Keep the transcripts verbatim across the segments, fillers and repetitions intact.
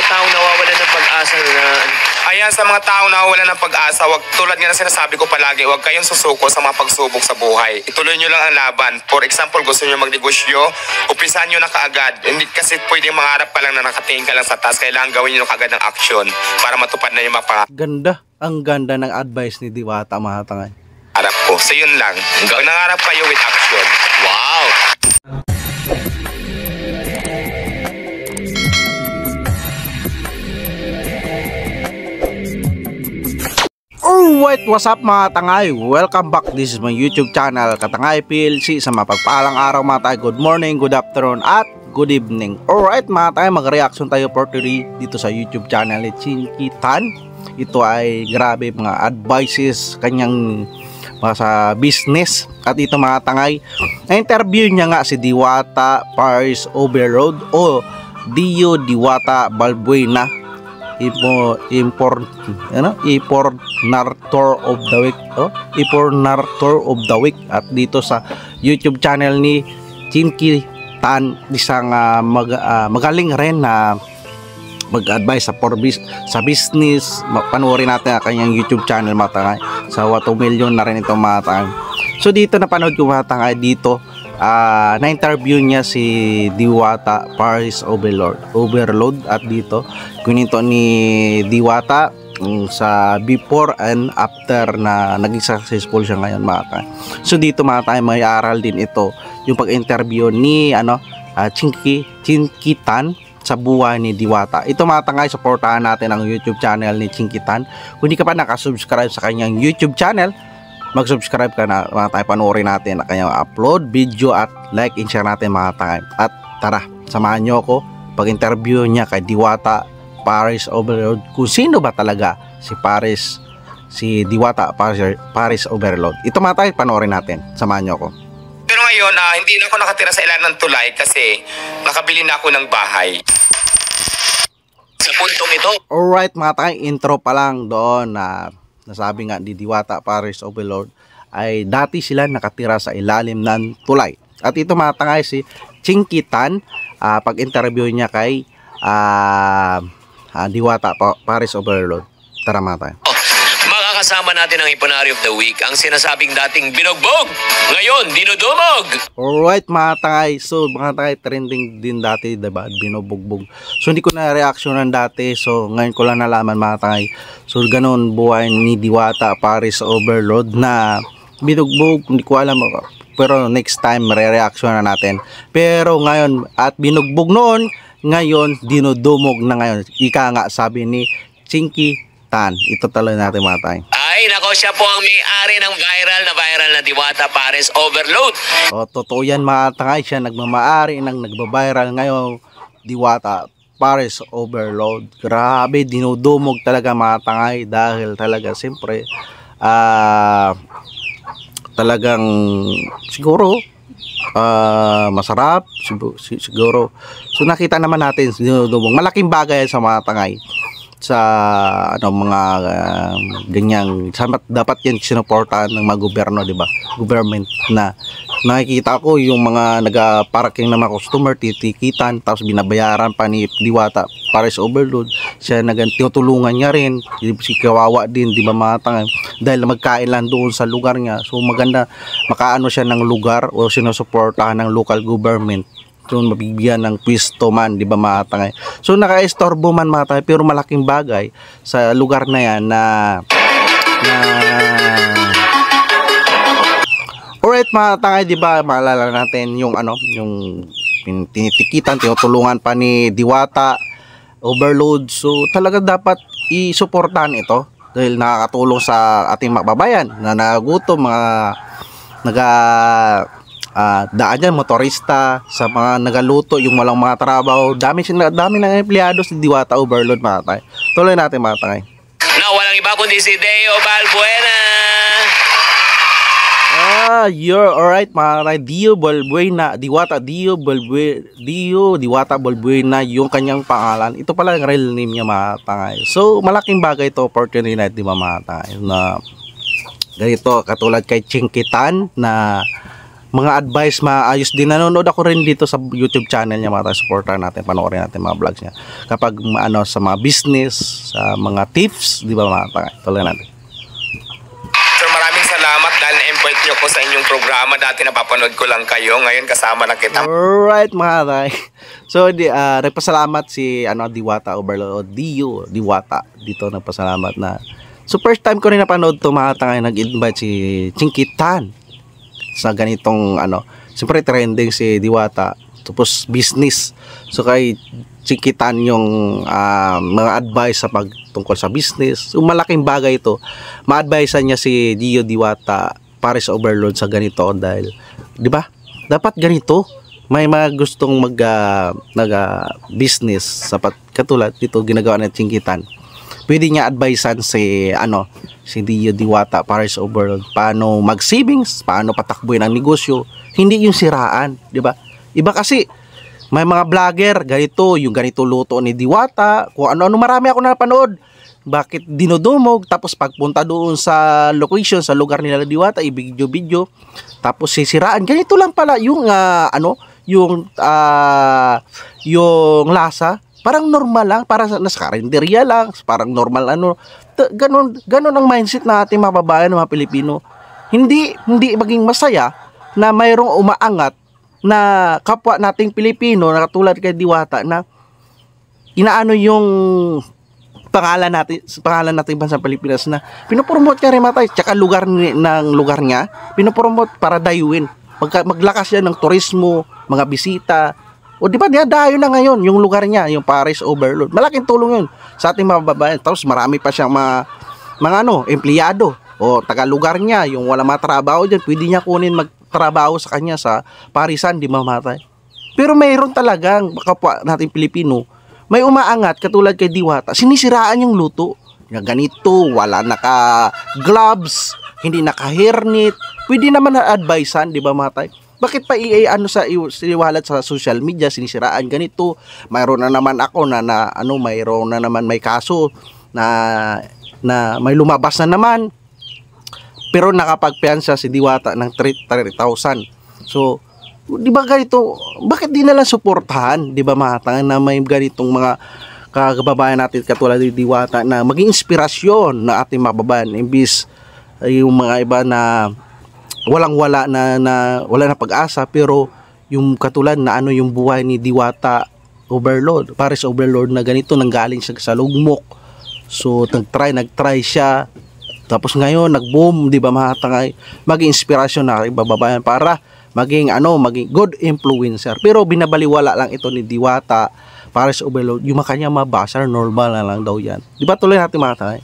taong nawawalan ng pag-asa na... Ayan, sa mga taong nawawalan ng pag-asa, wag, tulad nga na sinasabi ko palagi, huwag kayong susuko sa mga pagsubok sa buhay. Ituloy nyo lang ang laban. For example, gusto nyo magnegosyo, umpisahan nyo na kaagad. Hindi kasi pwedeng mangarap ka lang na nakatingin ka lang sa taas. Kailangan gawin nyo kaagad ng action para matupad na yung mga pangarap. Ganda. Ang ganda ng advice ni Diwata, mga tangay. Harap ko. So yun lang. Nangarap kayo with action. Wow! Alright, what's up mga tangay? Welcome back. This is my YouTube channel, Katangay P L C. Sa mapagpalang araw mga tangay. Good morning, good afternoon, at good evening. Alright mga tangay, mag-reaction tayo for today dito sa YouTube channel ni Chinky Tan. Ito ay grabe mga advices kanyang mga sa business. At ito mga tangay, na-interview niya nga si Diwata Paris Overload o Dio Diwata Balbuena, Ipo, import, ano? Impornator of the week, oh? Impornator of the week. At dito sa YouTube channel ni Chinky Tan, isang uh, mag, uh, magaling rin na mag-advise sa, bis sa business. Panoorin natin ang kanyang YouTube channel mga tangay. Sa two million na rin itong mga tangay. So dito napanood ko mga tangay dito. Uh, na-interview niya si Diwata Paris Overload, Overload at dito kuninto ni Diwata um, sa before and after na naging successful siya ngayon mga ka. So dito mga tayo may aral din ito yung pag-interview ni ano uh, Chinky Chinky Tan sa buhay ni Diwata. Ito mga tangay, supportahan natin ang YouTube channel ni Chinky Tan. Kung hindi ka pa nakasubscribe sa kanyang YouTube channel, mag-subscribe ka na mga tayo, panoorin natin ang kanyang upload video at like and share natin mga tayo. At tara, samahan nyo ako pag-interview niya kay Diwata Paris Overload, kung sino ba talaga si Paris si Diwata Paris, Paris Overload. Ito mga tayo, panoorin natin, samahan nyo ako. Pero ngayon, uh, hindi na ako nakatira sa ilan ng tulay kasi nakabili na ako ng bahay. Sa puntong ito, alright mga tayo, intro pa lang doon na uh, nasabi nga ni Diwata Paris Overload ay dati sila nakatira sa ilalim ng tulay. At ito mga tangay si Chinky Tan, uh, pag-interview niya kay uh, uh, Diwata Paris Overload. Tara mga tayo. makakasama natin ang Iponary of the Week, ang sinasabing dating binugbog, ngayon dinudumog. Alright mga tangay, so mga tangay trending din dati, diba, binubugbog. So hindi ko na reaksyonan dati, so ngayon ko lang nalaman mga tangay. So ganun buhay ni Diwata Paris Overload na binugbog, hindi ko alam, pero next time re-reaction na natin. Pero ngayon, at binugbog noon, ngayon dinudumog na ngayon. Ika nga sabi ni Chinky Tan. Ito talaga natin mga tayo. Ay nako, siya po ang may-ari ng viral na viral na Diwata Paris Overload. O totoo yan mga tangay, siya nagmamaari ng nagbabiral ngayon, Diwata Paris Overload. Grabe, dinudumog talaga mga tangay dahil talaga siyempre ah uh, talagang siguro uh, masarap siguro. So nakita naman natin dinudumog. Malaking bagay sa mga tangay sa ano mga uh, ganyang dapat yan sinuportahan ng mga gobyerno, di ba? Government na nakikita ko yung mga nag-parking ng mga customer titikitan tapos binabayaran pa ni Diwata Paris Overload. Siya nagtutulungan niya rin, si kawawa din, di ba mga tangay, dahil magkain lang doon sa lugar niya. So maganda makaano siya ng lugar o sinusuportahan ng local government. So mabibigyan ng pwesto man, di ba mga tangay? So naka-estorbo man mga tangay, pero malaking bagay sa lugar na yan na na alright mga tangay, di ba maalala natin yung ano, yung tinitikitan, tinutulungan pa ni Diwata Overload. So talaga dapat isuportahan ito dahil nakakatulong sa ating mababayan na nagutom, mga naga Uh, daan dyan, motorista, sa mga nagaluto, yung walang mga trabaho, dami, dami ng empleyado si Diwata Overload mga tayo. Tuloy natin mga tayo. Na walang iba kundi si Dio Balbuena. Ah, you're alright mga tayo. Dio Balbuena, Diwata Dio Balbuena, Dio Diwata Balbuena yung kanyang pangalan. Ito pala yung real name niya mga tayo. So malaking bagay ito, opportunity na, di ba mga tayo, na ganito, katulad kay Chinky Tan na mga advice maayos din. Nanonood ako rin dito sa YouTube channel niya, mga tayo, supportan natin, panoorin natin mga vlogs niya kapag ano sa mga business, sa mga tips, di ba mga tayo, tuloy natin. Sir, maraming salamat dahil na-invite nyo ko sa inyong programa. Dati napapanood ko lang kayo, ngayon kasama na kita. Alright mga tayo. So di, uh, nagpasalamat si ano Diwata Overload, Dio Diwata dito, nagpasalamat na. So first time ko rin napanood to mga tayo, nag-invite si Chinkitan sa ganitong ano, siyempre trending si Diwata, tapos business, so kay Chinkitan yung uh, mga advice sa pagtungkol sa business. So malaking bagay ito, ma-advisean niya si Dio Diwata para sa Overload sa ganito dahil di ba dapat ganito, may mga gustong mag uh, nag uh, business sa katulad dito ginagawa ng Chinkitan, pwede niya advisean si ano si Dio Diwata para sa Overload paano mag-savings, paano patakbuhin ang negosyo, hindi yung siraan, di ba? Iba kasi may mga vlogger ganito, yung ganito luto ni Diwata, kung ano-ano, marami ako napanood. Bakit dinudumog, tapos pagpunta doon sa location, sa lugar nila Diwata, i-video-video, tapos sisiraan. Ganito lang pala yung uh, ano, yung uh, yung lasa. Parang normal lang, para nasa karinderya lang, parang normal ano. Ganon, ganon ang mindset na ating mga babae, mga Pilipino. Hindi, hindi maging masaya na mayroong umaangat na kapwa nating Pilipino na katulad kay Diwata na inaano yung pangalan natin, pangalan natin bansang Pilipinas na pinopromote niya rin matay, tsaka lugar ni, ng lugar niya, pinopromote para dayuin. Magka, maglakas yan ng turismo, mga bisita. O di ba dayo na ngayon yung lugar niya, yung Paris Overload. Malaking tulong yun sa ating mga babae. Tapos marami pa siyang mga, mga ano, empleyado o taga-lugar niya, yung wala matrabaho dyan, pwede niya kunin magtrabaho sa kanya sa Parisan, di mamatay. Pero mayroon talagang kapwa nating Pilipino, may umaangat katulad kay Diwata, sinisiraan yung luto. Yung ganito, wala naka-gloves, hindi naka-hairnet, pwede naman na-advisean, di ba matay? Bakit pa i ano sa iwalat sa social media, sinisiraan ganito? Mayroon na naman ako na, na ano, mayroon na naman may kaso na na may lumabas na naman. Pero nakapagpiyansa si Diwata ng three thousand. So, di ba ganito? Bakit di na lang suportahan, di ba mga na may ganitong mga kababayan natin katulad ni Diwata na maging inspirasyon na ating mababayan, imbis yung mga iba na walang-wala na, na wala na pag-asa, pero yung katulad na ano yung buhay ni Diwata Overload, Paris Overload na ganito, nanggaling siya sa lugmok. So nag-try, nag-try siya. Tapos ngayon nag-boom, di ba mga tangay, maging inspirasyon na ibababayan para maging ano, maging good influencer. Pero binabaliwala lang ito ni Diwata Paris Overload, yung makanya mabasa, normal na lang daw yan. Di ba tuloy natin mga tangay?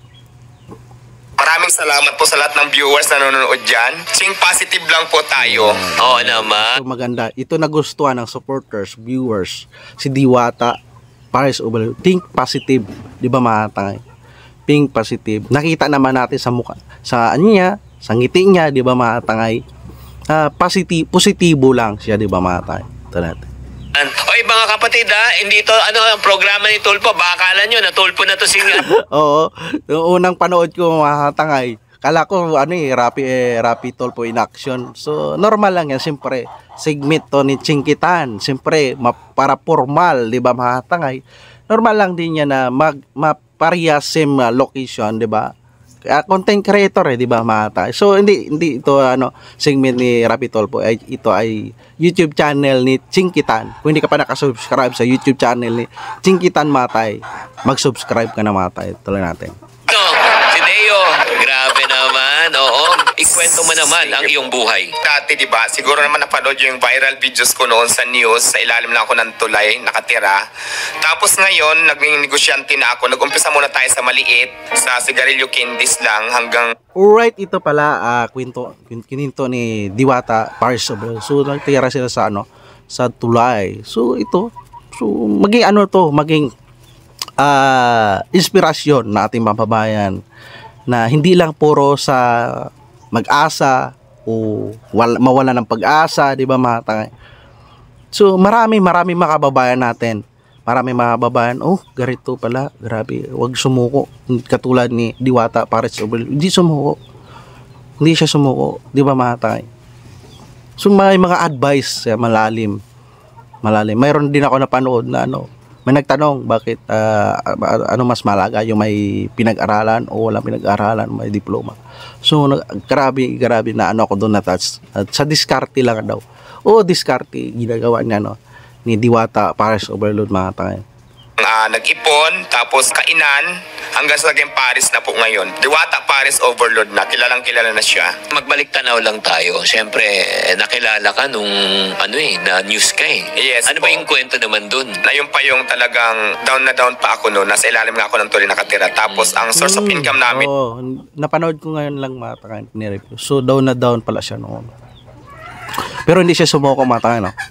Maraming salamat po sa lahat ng viewers na nanonood dyan. Think positive lang po tayo. Oo naman. So maganda. Ito nagustuhan ng supporters, viewers, si Diwata Paris Overload. Think positive. Di ba mga tangay? Think positive. Nakita naman natin sa mukha, sa ano niya, sa ngiti niya, di ba mga tangay? Uh, positive, positibo lang siya, di ba mga tangay? Ito natin. Oy mga kapatid ha, hindi to ano ang programa ni Tulpo, baka akala nyo na Tulpo na to si Oo, yung unang panood ko mga tangay, kala ko ano eh, Rapi, eh, Rapi Tulpo in action. So normal lang yan, siyempre segment to ni Chinkitan, siyempre para formal, di ba mga tangay? Normal lang din yan na mag maparehasem uh, location, di ba? Uh, content creator eh, di ba mga tangay? So hindi hindi ito ano segment ni Rapi Tulpo, ay ito ay YouTube channel ni Chinkitan. Kung hindi ka pa nakasubscribe sa YouTube channel ni Chinkitan Matay, mag-subscribe ka na Matay. Tuloy natin. No, si Deo, grabe naman. Oo, ikwento mo naman ang iyong buhay. Dati, di ba, siguro naman napanood yung viral videos ko noon sa news, sa ilalim lang ako ng tulay, nakatira. Tapos ngayon, naging negosyante na ako. Nag-umpisa muna tayo sa maliit, sa sigarilyo candies lang hanggang... Alright, ito pala, uh, kwento, kininto ni Diwata Paris Overload. So, nagtira sila sa ano, sa tulay. So, ito, so, maging ano to, maging uh, inspirasyon na ating mababayan na hindi lang puro sa mag-asa o wala, mawala ng pag-asa, di ba mga tangay? So marami marami mga kababayan natin, marami mga kababayan, oh garito pala, grabe, wag sumuko katulad ni Diwata Paris Overload. Hindi sumuko, hindi siya sumuko, di ba mga tangay? So may mga advice uh, malalim. Malalim. Mayroon din ako napanood na ano, may nagtanong bakit uh, ano mas malaga yung may pinag-aralan o walang pinag-aralan, may diploma. So nag, grabe, grabe na ano ako doon na touch. At sa diskarte lang daw. O diskarte ginagawa niya no ni Diwata Paris Overload mga tayo. Uh, nag-ipon, tapos kainan, hanggang sa naging Paris na po ngayon. Diwata Paris Overload na, kilalang kilala na siya. Magbalik tanaw lang tayo. Siyempre, eh, nakilala ka nung ano eh, na news ka eh. Yes ano po. ba yung kwento naman dun? Na yun pa yung talagang down na down pa ako noon. Nasa ilalim nga ako ng tuloy nakatira. Tapos ang source of income namin. Oh, napanood ko ngayon lang mga tayo ni-review. So down na down pala siya noon. Pero hindi siya sumuko mga tayo, no?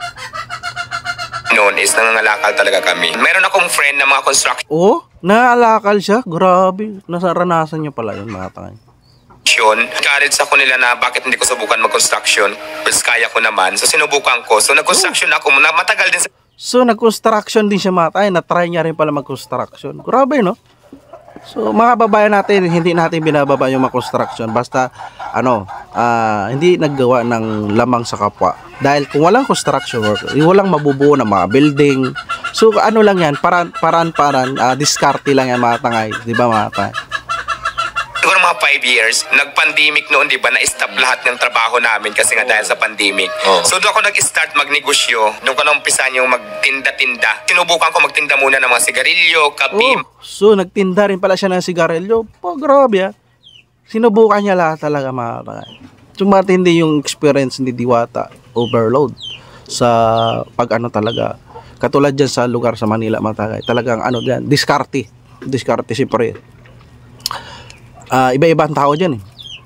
Noon is nangangalakal talaga kami. Meron akong friend na mga construction. Oh, naalakal siya. Grabe. Nasaranasan niya pala yun mga tayo. Encourage ako nila na bakit hindi ko subukan mag-construction. Pues kaya ko naman. So sinubukan ko. So nag-construction ako. Na matagal din sa... So nag-construction din siya mga tayo. Na-try niya rin pala mag-construction. Grabe no? So mga babayan natin, hindi natin binababa yung mga-construction. Basta ano, uh, hindi naggawa ng lamang sa kapwa. Dahil kung walang construction work, walang mabubuo ng mga building. So ano lang yan, paran paran paran uh, diskarte lang yan mga tangay, di ba mga tangay? Siguro mga five years, nag-pandemic noon, di ba, na-stop lahat ng trabaho namin kasi nga dahil sa pandemic. Oh. So doon ako nag-start magnegosyo. Doon ko na umpisan yung magtinda-tinda. Sinubukan ko magtinda muna ng mga sigarilyo, kape. Oh, so nagtinda rin pala siya ng sigarilyo. Po, grabe ah. Sinubukan niya lahat talaga mga tangay. So matindi yung experience ni Diwata Overload sa pag ano talaga. Katulad dyan sa lugar sa Manila mga tangay. Talagang ano dyan, diskarte. Diskarte siyempre. Uh, iba-iba ang tao dyan eh.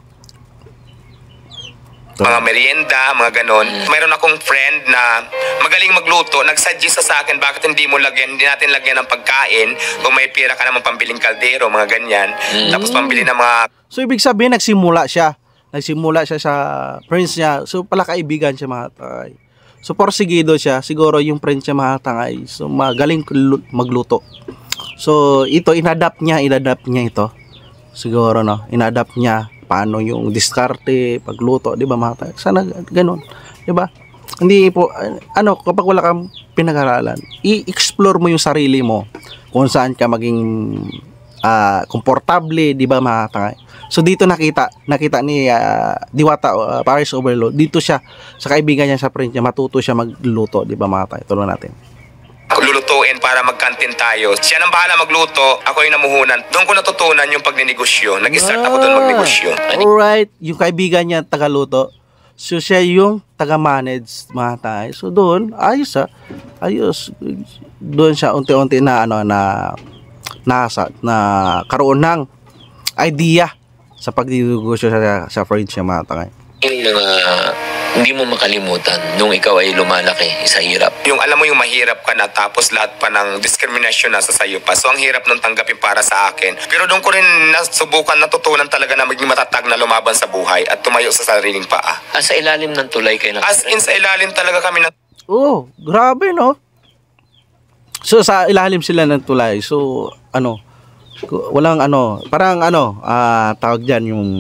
Mga merienda, mga ganon. Mayroon akong friend na magaling magluto. Nag-suggest sa akin, bakit hindi mo lagyan, hindi natin lagyan ng pagkain kung may pira ka naman pambiling kaldero, mga ganyan. Mm. Tapos pambili ng mga... So ibig sabihin, nagsimula siya. Nagsimula siya sa friends niya. So pala kaibigan siya mga tangay. So porsigido siya. Siguro yung friends niya mga tangay. So magaling magluto. So ito, inadapt niya, inadapt niya ito. Siguro no, inadapt niya paano yung diskarte, pagluto, 'di ba mga tayo? Sana ganoon, 'di ba? Hindi po ano, kapag wala kang pinag-aralan, i-explore mo yung sarili mo kung saan ka maging uh, komportable, 'di ba mga tayo? So dito nakita, nakita ni uh, Diwata uh, Paris Overload, dito siya sa kaibigan niya, sa friend niya, matuto siya magluto, 'di ba mga tayo? Tulungan natin. Lulutuin para magkantin tayo. Siya nang bahala magluto, ako yung namuhunan. Doon ko natutunan yung pagnenegosyo. Nag-start ako doon magnegosyo. Alright, yung kaibigan niya tagaluto. So siya yung taga-manage mga tayo. So doon, ayos ah. Ayos. Doon siya unti-unti na ano na nasa na karoon ng idea sa pagnegosyo sa sa friend siya mga tayo. Yung mga hindi mo makalimutan nung ikaw ay lumalaki sa hirap. Yung alam mo yung mahirap ka na tapos lahat pa ng discrimination nasa sayo pa. So ang hirap nung tanggapin para sa akin. Pero doon ko rin nasubukan, natutunan talaga na maging matatag na lumaban sa buhay at tumayo sa sariling paa. Ah, sa ilalim ng tulay kayo nakatira? As in sa ilalim talaga kami na... Oh, grabe no. So sa ilalim sila ng tulay. So ano, walang ano, parang ano, ah, tawag diyan yung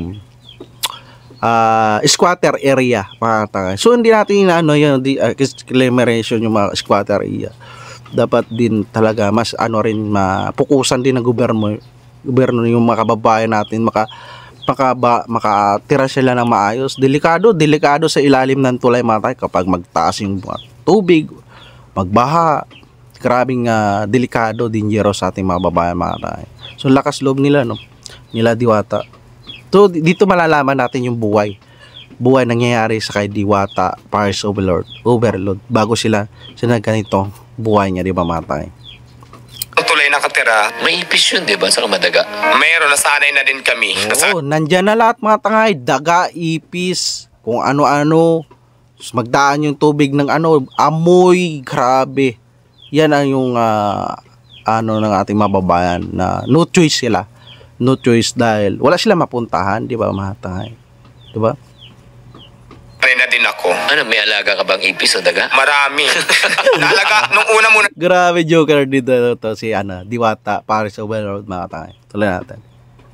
Uh, squatter area mga tangay. So hindi natin ano yun, di, uh, discrimination yung mga squatter area. Dapat din talaga mas ano rin mapukusan din ng gobyerno, gobyerno yung mga kababayan natin maka maka makatira sila ng maayos. Delikado, delikado sa ilalim ng tulay mga tangay kapag magtaas yung tubig, magbaha. Grabing uh, delikado, dangerous sa ating mga babayan mga tangay. So lakas loob nila no, nila Diwata. So dito malalaman natin yung buhay buhay nangyayari sa kay Diwata Paris Overload Overload bago sila sila ganitong buhay niya, di ba mga tayo? Ang tulay nakatira, May ipis yun, di ba? Sa Madaga. mayroon, nasanay na din kami. Oo, nandyan na lahat mga tangay, daga, ipis, kung ano-ano. Magdaan yung tubig ng ano, amoy, grabe. Yan ang yung uh, ano ng ating mababayan na no choice sila. No choice dahil wala sila mapuntahan, di ba mga tangay? Di ba? Sanay na din ako. Ano, may alaga ka bang ipis o daga? Marami. Nalaga, nung una muna, Grabe joker dito to si ano, Diwata Paris Overload mga tangay. Tuloy natin. na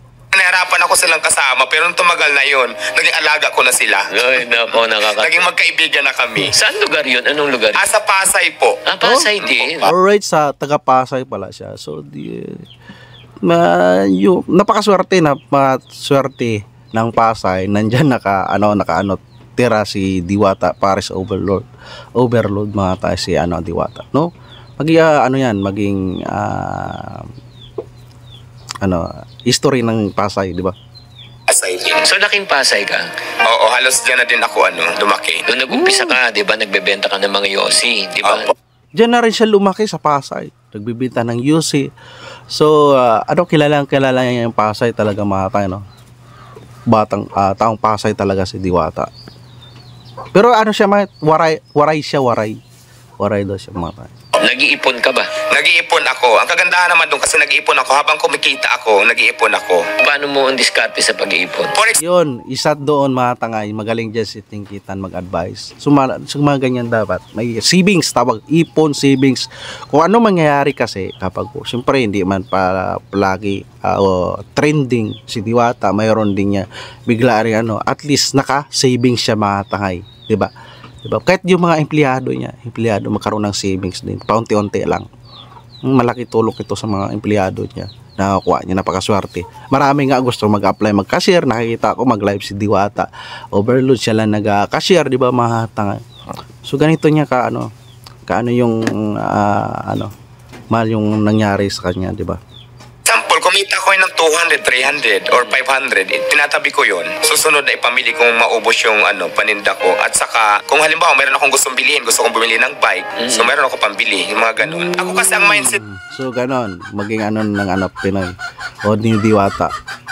nahirapan ako silang kasama, pero nung tumagal na yun, naging alaga ko na sila. Ay, nako, nakaka... Naging magkaibigan na kami. Saan lugar yun? Anong lugar yun? Ah, sa Pasay po. Ah, Pasay din. Alright, sa taga Pasay pala siya. So di ma yung napakaswerte na maswerte ng Pasay, nandiyan naka ano naka ano tira si Diwata Paris Overlord. Overload mga tayo si ano Diwata, no? Maging uh, ano yan, maging uh, ano, history ng Pasay, di ba? Pasay din. So, laking Pasay ka? Oo, halos dyan na din ako, ano, lumaki. Doon nag-umpisa ka, di ba? Nagbebenta ka ng mga yosi, di ba? Opo. Diyan na rin siya lumaki sa Pasay. Nagbibenta ng U C. So, uh, ano, kilalang kilala niya yung Pasay talaga mga tayo, no? Batang, uh, taong Pasay talaga si Diwata. Pero ano siya, mga, waray, waray siya, waray. Waray daw siya mga tayo. Nag-iipon ka ba? Nag-iipon ako. Ang kagandahan naman doon kasi nag-iipon ako. Habang kumikita ako, nag-iipon ako. Paano mo ang diskarte sa pag-iipon? For example, Yun, isa doon mga tangay, magaling dyan si Tingkitan mag-advise. So, mga, so, mga ganyan dapat. May savings, tawag, ipon, savings. Kung ano mangyayari kasi, kapag po, siyempre hindi man para palagi uh, o trending si Diwata, mayroon din niya bigla rin ano, at least naka-savings siya mga tangay. Diba? Diba? Kahit yung mga empleyado niya, empleyado magkaroon ng savings din, paunti-unti lang. Malaki tulong ito sa mga empleyado niya. Nakakuha niya, napakaswerte. Marami nga gusto mag-apply mag-cashier. Nakikita ko mag-live si Diwata Overload, siya lang nag-cashier, di ba mga tanga. So ganito niya ka ano, kaano yung uh, ano, mahal yung nangyari sa kanya, di ba? kumita ko ng two hundred, three hundred or five hundred, eh, tinatabi ko yon. Susunod ay pamili kong maubos yung ano, paninda ko. At saka, kung halimbawa mayroon akong gustong bilihin, gusto kong bumili ng bike, mm-hmm. so mayroon ako pambili, yung mga ganun. Ako kasi ang mindset. So ganon, maging ano ng ano Pinoy o ni Diwata.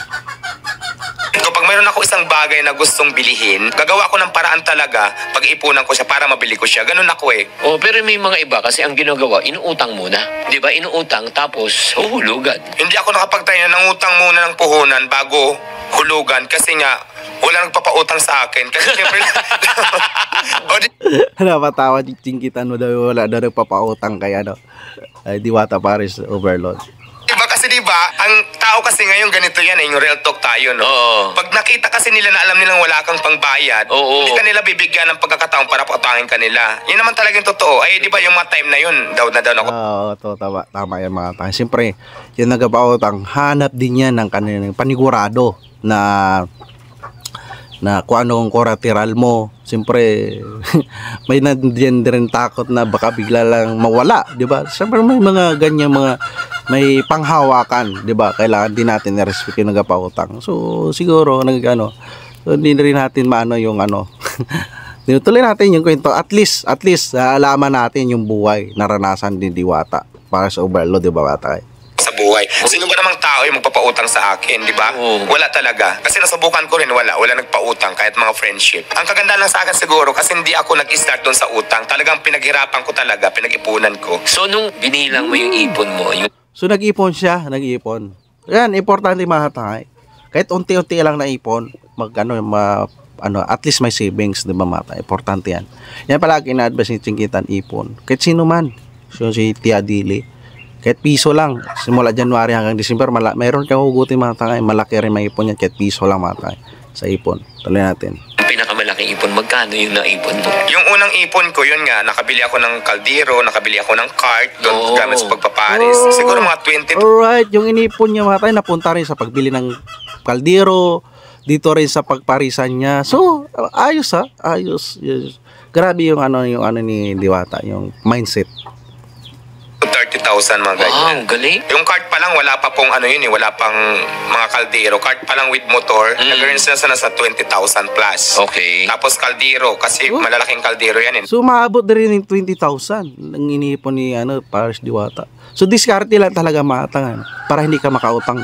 Kapag mayroon ako isang bagay na gustong bilihin, gagawa ko ng paraan talaga, pag-iipunan ko siya para mabili ko siya. Ganun ako eh. Oh, pero may mga iba kasi ang ginagawa, inuutang muna. 'Di ba? Inuutang tapos huhulugan. Hindi ako nakapagtayo ng utang muna ng puhunan bago hulugan kasi nga wala nagpapautang sa akin. Kasi siyempre o di- Napatawa Tingkitan mo daw wala daw nagpapautang kaya ano. Ay, Diwata Paris Overload. Diba kasi diba, ang tao kasi ngayon ganito yan eh, yung real talk tayo, no? Oo. Pag nakita kasi nila na alam nilang wala kang pangbayad, Oo. hindi ka nila bibigyan ng pagkakataon para pautangin ka nila. Yan naman talagang totoo. Ay, diba yung mga time na yun, daw na daw ako. Oo, to tama, tama yan mga tayo. Siyempre, yung nagpapautang, hanap din yan ng kanilang panigurado na na kung anong collateral mo. Siyempre, may nandiyan din takot na baka bigla lang mawala, di ba? Siyempre may mga ganyan mga may panghawakan, di ba? Kailangan din natin i-respect yung nagpapautang. So, siguro, nagano, so, hindi rin natin maano yung ano, tinutuloy natin yung kwento. At least, at least, uh, alaman natin yung buhay, naranasan din Diwata para sa Overload, di ba, bata? Sa buhay. Sino ba namang tao yung magpapautang sa akin, di ba? Oo. Wala talaga. Kasi nasubukan ko rin, wala. Wala nagpautang, kahit mga friendship. Ang kaganda lang sa akin siguro, kasi hindi ako nag-start doon sa utang. Talagang pinaghirapan ko talaga, pinag-ipunan ko. So nung binilang mo yung ipon mo, yung So nag-ipon siya, nag-ipon. Yan, importante mga tayo. Kahit unti-unti lang na ipon, mag ano, ma, ano, at least may savings, di ba mga tayo? Importante yan. Yan palagi na-advise ni Tingkitan, ipon. Kahit sino man, so si Tia Dili, kahit piso lang, simula January hanggang December, mala mayroon kang hugutin mga tayo, malaki rin may ipon yan, kahit piso lang mga tayo, sa ipon. Tuloy natin. pinakamalaking ipon, magkano yung naipon mo? Yung unang ipon ko, yun nga, nakabili ako ng kaldero, nakabili ako ng cart, doon Oo. gamit sa pagpaparis. Oh. Siguro mga twenty. Alright, yung inipon niya mga tayo, napunta rin sa pagbili ng kaldero, dito rin sa pagparisan niya. So, ayos ha, ayos. Yes. Grabe yung ano, yung ano ni Diwata, yung mindset. thirty thousand mga ganyan. Wow, galing. Yung cart pa lang, wala pa pong ano yun eh, wala pang mga kaldero. Cart pa lang with motor, Mm. nag-earn sila sa nasa twenty thousand plus. Okay. Tapos kaldero, kasi Oh. malalaking kaldero yan eh. So, maabot na rin yung twenty thousand ang inipon ni ano, Paris Diwata. So, diskarte lang talaga matangan para hindi ka makautang.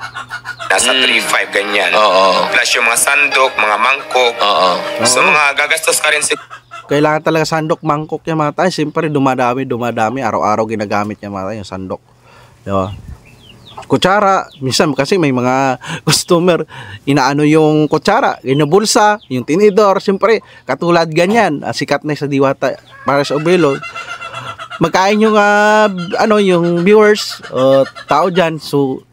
Nasa Mm. three five ganyan. Oo. Plus yung mga sandok, mga mangkok. Oo. So Oo. mga gagastos ka rin si Kailangan talaga sandok, mangkok yung mga tayo. Siyempre, dumadami, dumadami. Araw-araw ginagamit niya mga tayo, yung sandok. Diba? Kutsara, minsan kasi may mga customer, inaano yung kutsara, yung bulsa, yung tinidor. Siyempre, katulad ganyan, ah, sikat na sa Diwata para sa Overload. Magkain yung, ah, ano, yung viewers, o tao dyan. So,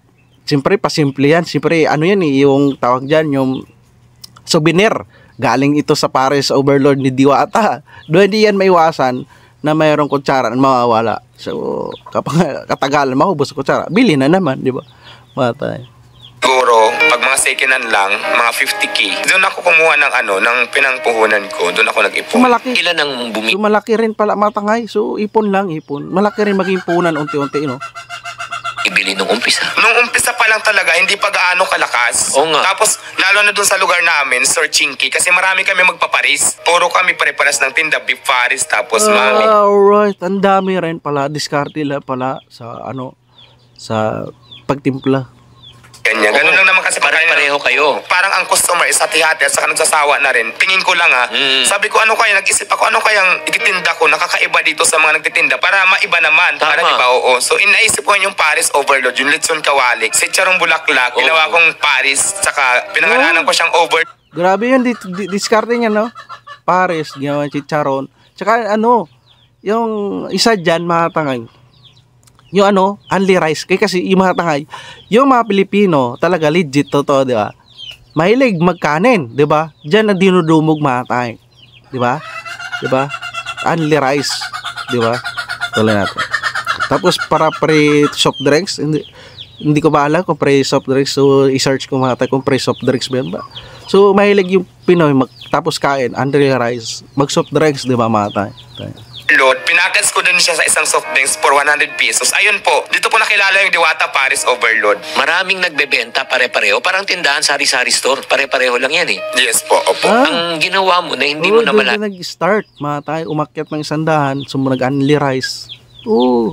siyempre pasimple yan. Siyempre ano yan eh, yung tawag dyan, yung souvenir. Galing ito sa Paris Overlord ni Diwata. Doon hindi yan maiwasan na mayroong kutsara na mawawala. So, kapag katagalan, mahubos sa kutsara, bili na naman, di ba? Matay. Siguro, pag mga second hand lang, mga fifty K, doon ako kumuha ng ano, ng pinangpuhunan ko. Doon ako So, nag-ipon. malaki. Ilan ang bumi... So, malaki rin pala matangay. So, ipon lang, ipon. Malaki rin maging punan unti-unti, no? ibili nung umpisa? Nung umpisa pa lang talaga, hindi pa gaano kalakas. Oo nga. Tapos, lalo na doon sa lugar namin, Sir Chinky, kasi marami kami magpaparis. Puro kami pare-paras ng tinda, beef paris, tapos mami. Ah, alright. Ang dami rin pala. Diskarte lang pala sa, ano, sa pagtimpla. Ganyan. Ganun lang naman kasi Pare-pareho kayo. Parang ang customer is hati-hati at saka nagsasawa na rin. Tingin ko lang ha. Mm. Sabi ko ano kaya, nag-isip ako ano kayang ititinda ko nakakaiba dito sa mga nagtitinda para maiba naman. Tama. Para di ba oo. So inaisip ko yung Paris Overload, yung Litson Kawalik, si Charong Bulaklak, Oo. ginawa kong Paris, saka pinangalanan ko siyang over. Grabe yun. Di, di, diskarte niya, no? Paris, ginawa chicharon. Tsaka, ano, yung isa dyan, mga tangay. Yung ano, only rice. Kaya kasi yung mga tangay, yung mga Pilipino, talaga legit, totoo, di ba? Mahilig magkanin, di ba? Diyan na dinudumog mga tangay. Di ba? Di ba? Only rice, di ba? Tuloy natin. Tapos para pre soft drinks, hindi, hindi ko ba alam kung pre soft drinks, so i-search ko mga tangay kung pre soft drinks ba yun ba? So mahilig yung Pinoy, mag, tapos kain, only rice, mag soft drinks, di ba mga tangay? Load, pinakets ko din siya sa isang soft drinks for one hundred pesos. Ayun po, dito po nakilala yung Diwata Paris Overload. Maraming nagbebenta pare-pareho. Parang tindahan sari-sari store. Pare-pareho lang yan eh. Yes po, opo. Ah. Ang ginawa mo na hindi Oo, mo na doon mala... na nag-start. Mga tayo, umakyat ng sandahan, sumunod only rice. Oo.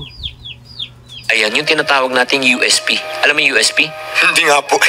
Ayan, yung tinatawag nating U S P. Alam mo yung U S P? Hindi nga po.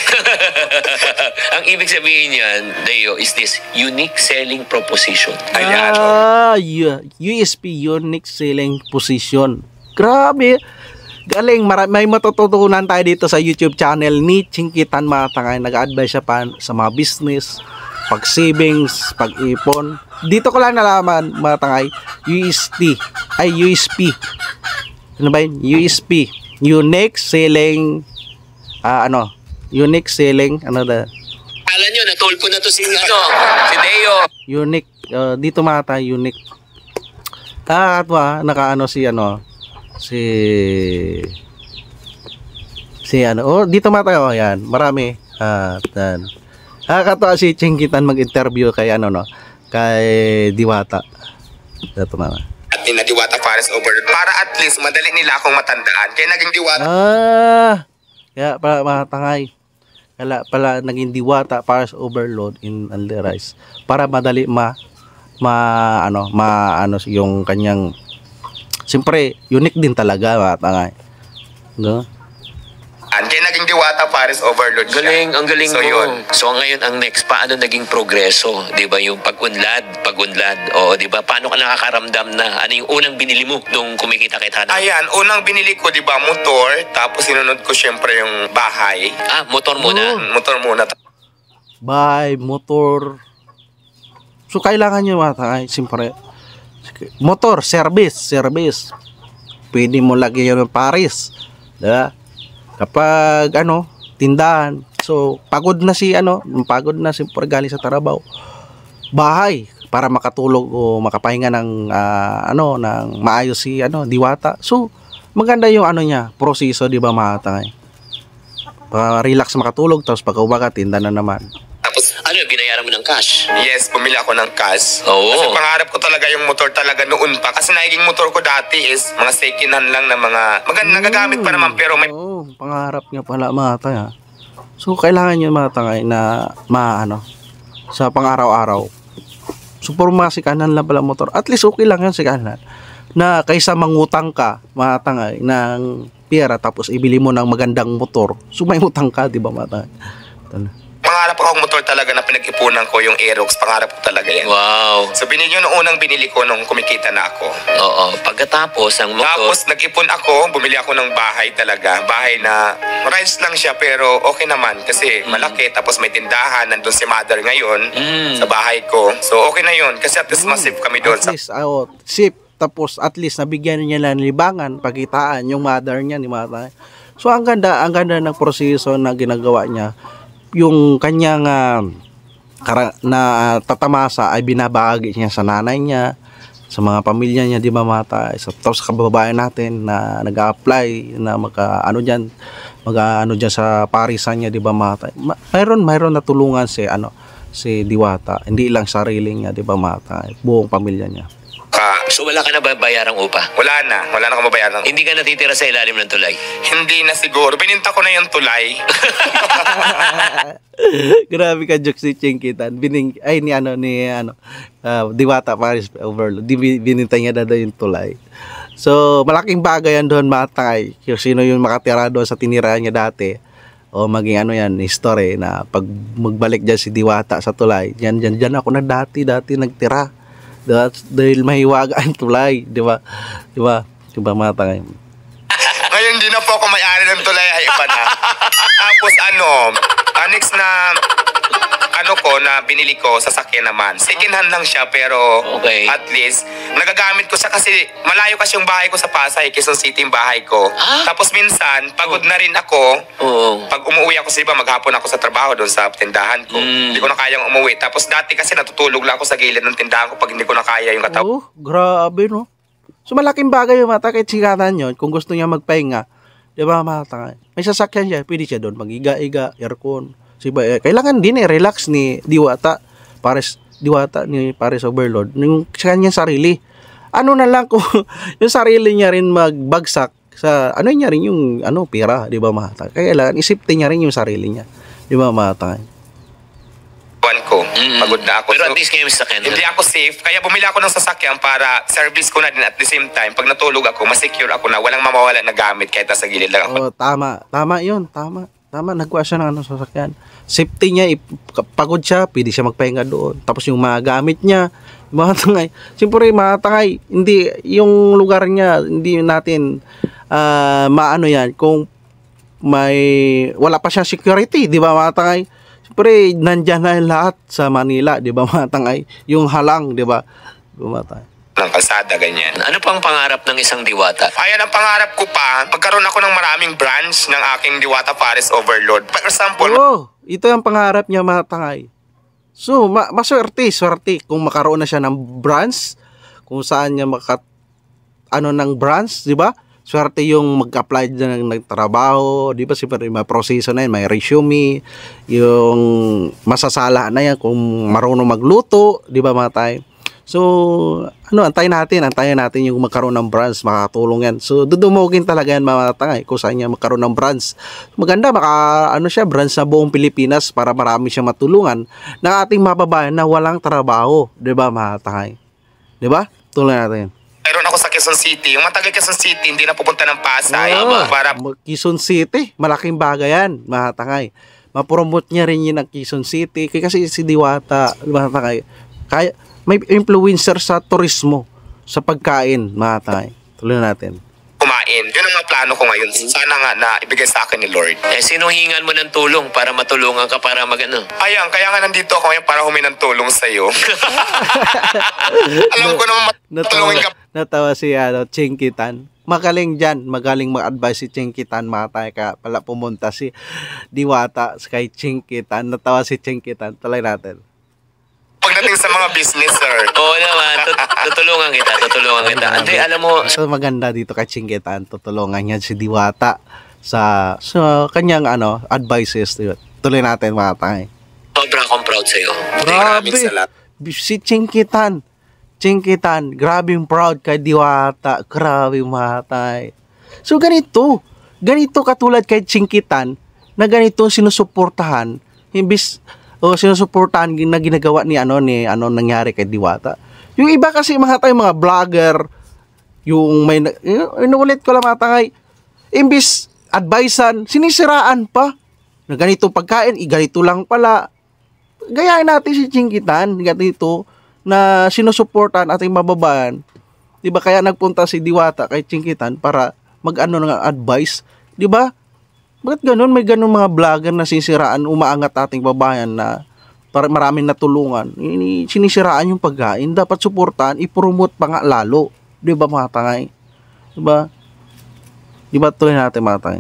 Ang ibig sabihin niyan, Deo, is this unique selling proposition. Ayan. Ah, U- USP, Unique Selling Position. Grabe. Galing, mara- may matututunan tayo dito sa YouTube channel ni Chinkitan mga tangay. Nag-advise siya pa sa mga business, pag-savings, pag-ipon. Dito ko lang nalaman mga tangay, U S T, ay U S P. Ano ba yun? U S P. Unique Selling, ah ano, Unique Selling, ano da? Alam nyo, natol ko na to si, ano, si Deo. Unique, uh, dito mata unique. Ah, at wa, nakaano si ano, si si ano, oh, dito mata oh, yan, marami. Ah, tan. Ah, katawa si Chinkitan mag-interview kay ano no, kay Diwata. Dito mama. At na Diwata Paris Overload. Para at least madali nila akong matandaan. Kaya naging Diwata. Ah, kaya pala mga tangay. Kaya pala naging Diwata Paris Overload in Only Rice para madali ma ma ano, ma ano yung kanyang siyempre unique din talaga mga tangay. No? Kaya naging Diwata Paris Overload siya. Galing, ang galing so, mo. Yun. So ngayon ang next, paano naging progreso? 'Di ba yung pag-unlad, pag-unlad. O 'di ba paano ka nakakaramdam na ano yung unang binili mo nung kumikita kay Tana? Ayan, unang binili ko, di ba, motor. Tapos sinunod ko syempre yung bahay. Ah, motor muna. Oh. Motor muna. Buy motor. So kailangan nyo mga tangay, siyempre motor, service, service. Pwede mo lagyan ng Paris. Diba? Kapag ano, tindahan. So, pagod na si ano, pagod na si galing sa trabaho. Bahay para makatulog o makapahinga ng ah, ano, ng maayos si ano, Diwata. So, maganda yung ano niya, proseso, di ba mga tangay? Para relax makatulog tapos pag umaga tinda na naman. Tapos, Ano, binayaran mo ng cash? yes, bumili ako ng cash. Oo. Kasi pangarap ko talaga yung motor talaga noon pa. Kasi naging motor ko dati is mga second hand lang na mga, maganda, nagagamit pa naman pero may Oo, pangarap nga pala mga tangay. ha. So, kailangan nyo mga tangay na maano sa pang-araw-araw. So, puro mga sikanan lang pala motor. At least okay lang yan sikanan. Na kaysa mangutang ka, mga tangay, ng pera tapos ibili mo ng magandang motor. So, may utang ka, di ba mga tangay? Ito pangarap akong motor talaga na pinag-ipunan ko yung Aerox. Pangarap ko talaga yan. Wow. So, binili yun yung unang binili ko nung kumikita na ako. Oo. Pagkatapos, ang motor... Tapos nag-ipon ako, bumili ako ng bahay talaga. Bahay na rice lang siya pero okay naman kasi malaki. Tapos may tindahan, nandun si mother ngayon Mm. sa bahay ko. So okay na yun kasi at least masip kami doon. At Sa least, oh, sip. Tapos, at least, nabigyan niya lang libangan, pagitaan, yung mother niya, ni mother. So ang ganda, ang ganda ng proseso na ginagawa niya. Yung kanyang uh, kara- na uh, tatamasa ay binabahagi niya sa nanay niya, sa mga pamilya niya di mamatay, sa tapos sa kababayan natin na nag-a-apply na maka ano diyan, mag ano diyan sa parisan niya di ba mamatay. Ma- mayroon mayroon natulungan si ano si Diwata, hindi lang sarili niya di ba mamatay, buong pamilya niya. Ka, So wala ka na ba bayarang upa? wala na, wala na akong mabayaran. Hindi ka natitira sa ilalim ng tulay? Hindi na siguro. Bininta ko na yung tulay. Grabe ka joke si Chinkitan. Bining ay ni ano ni ano uh, Diwata Paris Overload. Di bininta niya na daw yung tulay. So malaking bagay yan doon matay. Kung sino yung makatira doon sa tinirahan niya dati. O maging ano yan, history na pag magbalik dyan si Diwata sa tulay. Diyan diyan diyan ako na dati dati nagtira. That's, dahil mahiwaga ang tulay, di ba? Di ba? Di ba matay? Ngayon di na po ako may-ari ng tulay. Ay, iba na. Tapos ano, uh, next na ano ko na binili ko, sasakyan naman. Second hand lang siya pero Okay. at least nagagamit ko siya kasi malayo kasi yung bahay ko sa Pasay, Quezon City yung bahay ko. Ah? Tapos minsan, pagod na rin ako. Oo. Pag umuwi ako sa iba, maghapon ako sa trabaho doon sa tindahan ko. Mm. Hindi ko na kayang umuwi. Tapos dati kasi natutulog lang ako sa gilid ng tindahan ko pag hindi ko na kaya yung katawan. Oh, grabe no. So malaking bagay yung mata kahit sikatan yun kung gusto niya magpahinga. Di ba mata? May sasakyan siya, pwede siya doon mag-iga-iga, aircon. Siba, eh, kailangan din eh, relax ni Diwata, Pares, Diwata ni Pares Overload, yung sa kanyang sarili. Ano na lang kung yung sarili niya rin magbagsak sa, ano niya rin yung, ano, pera, di ba mata? Kailangan isipin niya rin yung sarili niya. Di ba mata? ko. Mm. Pagod na ako. Pero So, at least kayo may sasakyan. hindi ako safe. Kaya bumili ako ng sasakyan para service ko na din at the same time. Pag natulog ako, masecure ako na walang mamawala na gamit kahit nasa gilid lang ako. Oh, tama. Tama yun. Tama. Tama. Nagkuha siya ng ano, sasakyan. Safety niya, ip- pagod siya, pwede siya magpahinga doon. Tapos yung mga gamit niya, mga tangay. Siyempre, mga tangay, hindi, yung lugar niya, hindi natin, ah, maano yan, kung may, wala pa siya security, di ba mga tangay? Siyempre, nandyan na lahat sa Manila, di ba mga tangay? Yung halang, di ba? Di ba mga tangay? Ng kalsada, ganyan. Ano pang pangarap ng isang diwata? Ayan ang pangarap ko pa, magkaroon ako ng maraming branch ng aking Diwata Pares Overload. For example, Oo, ito ang pangarap niya mga tangay. So, ma maswerte, swerte kung makaroon na siya ng branch, kung saan niya maka ano ng branch, di ba? Swerte yung mag-apply dyan ng, ng trabaho, di ba? Siyempre, may proseso na yan, may resume, yung masasala na yan kung marunong magluto, di ba mga tay? So, ano, antayin natin, antayin natin yung magkaroon ng branch, makakatulong yan. So, dudumugin talaga yan mga tangay kung saan niya magkaroon ng branch. Maganda, maka, ano siya, branch sa buong Pilipinas para marami siya matulungan ng ating mababayan na walang trabaho. Diba mga tangay? Diba? Tulungan natin. meron ako sa Quezon City. Yung matagal Quezon City, hindi na pupunta ng Pasay. Oo. Para Quezon City, malaking bagay yan, mga tangay. Ma-promote niya rin yun ng Quezon City. Kaya kasi si Diwata, mga tangay, kaya, may influencer sa turismo, sa pagkain, mga tangay. Tuloy natin. kumain. Yun ang mga plano ko ngayon. Sana nga na ibigay sa akin ni Lord. Eh, sino hingan mo ng tulong para matulungan ka para magano? Ayan, kaya nga nandito ako ngayon para humingi ng tulong sa'yo. Alam ko naman Natawa, matulungin ka. natawa si ano, Chinkitan. Magaling dyan. Magaling mag-advise si Chinkitan. Matay ka pala pumunta si Diwata kay Chinkitan. Natawa si Chinkitan. Talay natin. Pagdating sa mga business, sir. Oo naman, tut- tutulungan kita, tutulungan kita. Hindi, alam mo, So maganda dito kay Chinkitan. Tutulungan niya si Diwata sa, sa kanyang ano, advices. Tuloy natin mga tay. sobrang akong proud sa'yo. Maraming salamat. Si Chinkitan. Chinkitan. Grabe yung proud kay Diwata. Grabe mga tay. So ganito. Ganito katulad kay Chinkitan na ganito sinusuportahan. Imbis o sinusuportahan na ginagawa ni ano ni ano nangyari kay Diwata. Yung iba kasi mga tayo mga vlogger, yung may inuulit ko lang mga tangay, imbis advisean, sinisiraan pa. Na ganito pagkain, i ganito lang pala. Gayahin natin si Chinkitan, ganito na sinusuportahan ating mababayan. 'Di ba kaya nagpunta si Diwata kay Chinkitan para mag-ano ng advice, 'di ba? Bakit ganun? May ganun mga vlogger na sinisiraan, umaangat ating babayan na para maraming natulungan. Ini- Sinisiraan yung pagkain. Dapat suportahan, i-promote pa nga lalo. Di ba mga tangay? Di ba? Di ba tuloy natin mga tangay? Salamat.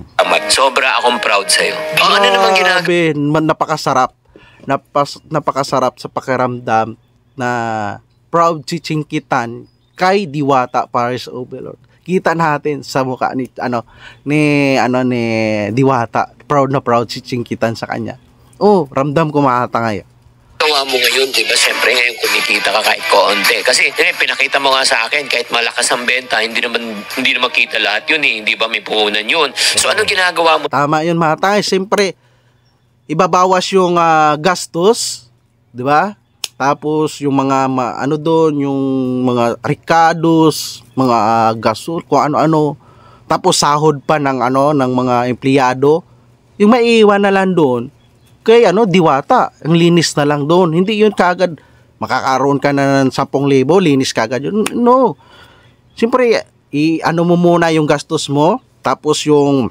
Sobra akong proud sa'yo. Oh, ano naman ginagawa? Grabe, man- napakasarap. Napas, napakasarap sa pakiramdam na proud si Chinkitan kay Diwata Paris Overlord. Kita natin sa mukha ni ano ni ano ni Diwata, proud na proud si Chinkitan sa kanya. Oh, ramdam ko makatangay. Gawa mo ngayon, di ba? Siyempre ngayon kumikita ka kahit konti. Kasi eh, pinakita mo nga sa akin, kahit malakas ang benta, hindi naman hindi naman kita lahat yun eh. Hindi ba may puhunan yun? So ano ginagawa mo? Tama yun mga tay. Siyempre, ibabawas yung ah, gastos, di ba? Tapos yung mga ma- ano doon, yung mga ricados, mga ah, gasol, kung ano-ano. Tapos sahod pa ng ano ng mga empleyado. Yung maiiwan na lang doon kay ano Diwata, ang linis na lang doon. Hindi yun kagad makakaroon ka na ng sampung libo, linis kagad yun. No. Siyempre, i ano mo muna yung gastos mo, tapos yung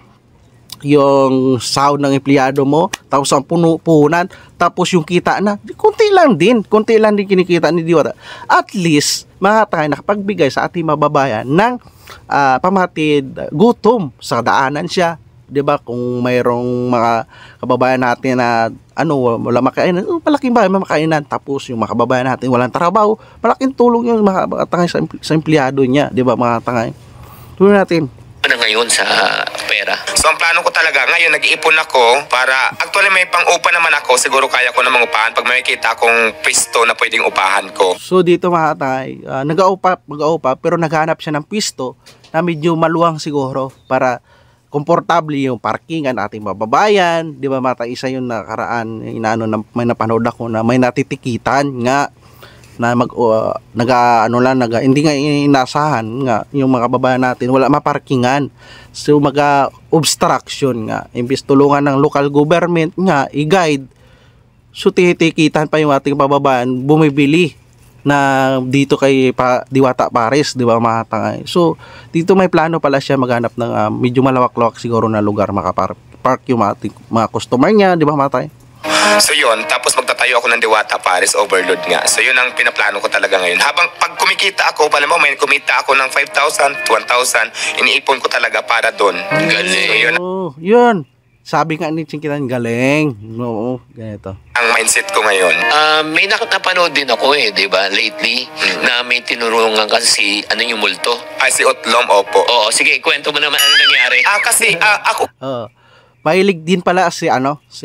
yung sahod ng empleyado mo, tapos ang puno puhunan, tapos yung kita na, konti lang din, konti lang din kinikita ni Diwata. At least, mga tayo nakapagbigay sa ating mababayan ng ah, pamatid gutom sa daanan siya. 'Di ba, kung mayroong mga kababayan natin na ano wala makainan, oh, malaking bagay makainan, tapos yung mga kababayan natin walang trabaho, malaking tulong yung mga tangay sa, sa empleyado niya, 'di ba mga tangay. Tulong natin Ano ngayon sa pera? So ang plano ko talaga, ngayon nag-iipon ako para, actually may pang-upa naman ako, siguro kaya ko namang upahan pag may kita akong pisto na pwedeng upahan ko. So dito mga tay, uh, nag-aupa, mag-aupa, pero naghanap siya ng pisto na medyo maluwang siguro para komportable yung parkingan ating mababayan. Di ba mata, isa yung nakaraan, inaano na may napanood ako na may natitikitan nga na mag uh, naga ano lang naga hindi nga inasahan nga yung mga kababayan natin wala maparkingan. So maga obstruction nga, imbis tulungan ng local government nga i-guide, so titikitan pa yung ating kababayan bumibili na dito kay pa, Diwata Paris, di ba mga tangay. So dito may plano pala siya maghanap ng uh, medyo malawak-lawak siguro na lugar makapark park yung mga, mga customer niya, di ba mga tangay. So yun, tapos magtatayo ako ng Diwata Paris Overload nga. So yun ang pinaplano ko talaga ngayon. Habang pag kumikita ako, pala mo, may kumita ako ng five thousand, one thousand, iniipon ko talaga para doon. Galing. So yun Oh, yun. Sabi nga ni Chinkitan, galing. Oo, ganito. ang mindset ko ngayon. Ah, may nak- napanood din ako eh, di ba, lately, na may tinurungan kasi, ano yung multo? Ay, si Otlom, opo. Oo, sige, kwento mo naman ano nangyari. Ah, kasi ah, ako, Oo. Mahilig din pala si ano, si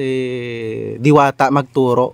Diwata magturo.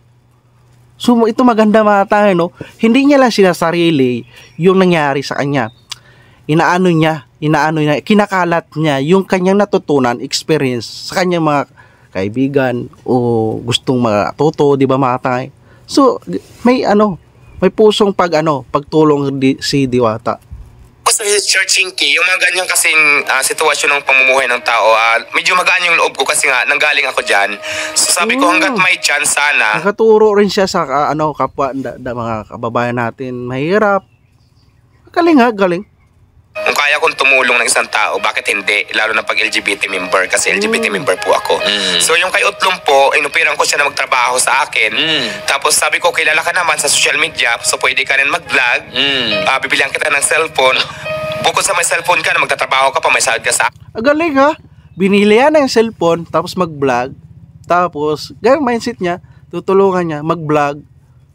So ito maganda mga tayo, no? Hindi niya lang sinasarili yung nangyari sa kanya. Inaano niya, inaano niya, kinakalat niya yung kanyang natutunan, experience sa kanyang mga kaibigan o gustong matuto, di ba mga tayo? So may ano, may pusong pag ano, pagtulong di, si Diwata. sa searching key, yung mga ganyan kasing ah, sitwasyon ng pamumuhay ng tao, ah, medyo magaan yung loob ko kasi nga nanggaling ako dyan. So sabi ko, Mm. hanggat may chance sana, Nakaturo rin siya sa ah, ano kapwa da, da, mga kababayan natin mahirap. Galing ha, galing. kung kaya kong tumulong ng isang tao, bakit hindi? Lalo na pag L G B T member, kasi L G B T member po ako. Mm. So yung kay Utlong po, inupiran ko siya na magtrabaho sa akin. Mm. Tapos sabi ko, kilala ka naman sa social media, so pwede ka rin mag-vlog. Mm. Ah, bibilihan kita ng cellphone. Bukod sa may cellphone ka na magtatrabaho ka pa, may sahod ka sa Ah, galing ha. Binili yan ng cellphone, tapos mag-vlog. Tapos, ganyan mindset niya, tutulungan niya, mag-vlog.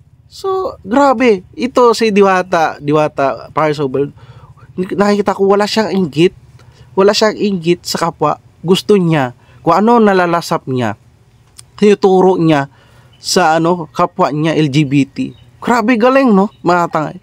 So, grabe. Ito si Diwata, Diwata Paris Overlord. Nakikita ko wala siyang inggit. Wala siyang inggit sa kapwa. Gusto niya, kung ano nalalasap niya, tinuturo niya sa ano kapwa niya L G B T. Grabe galing, no? Mga tangay.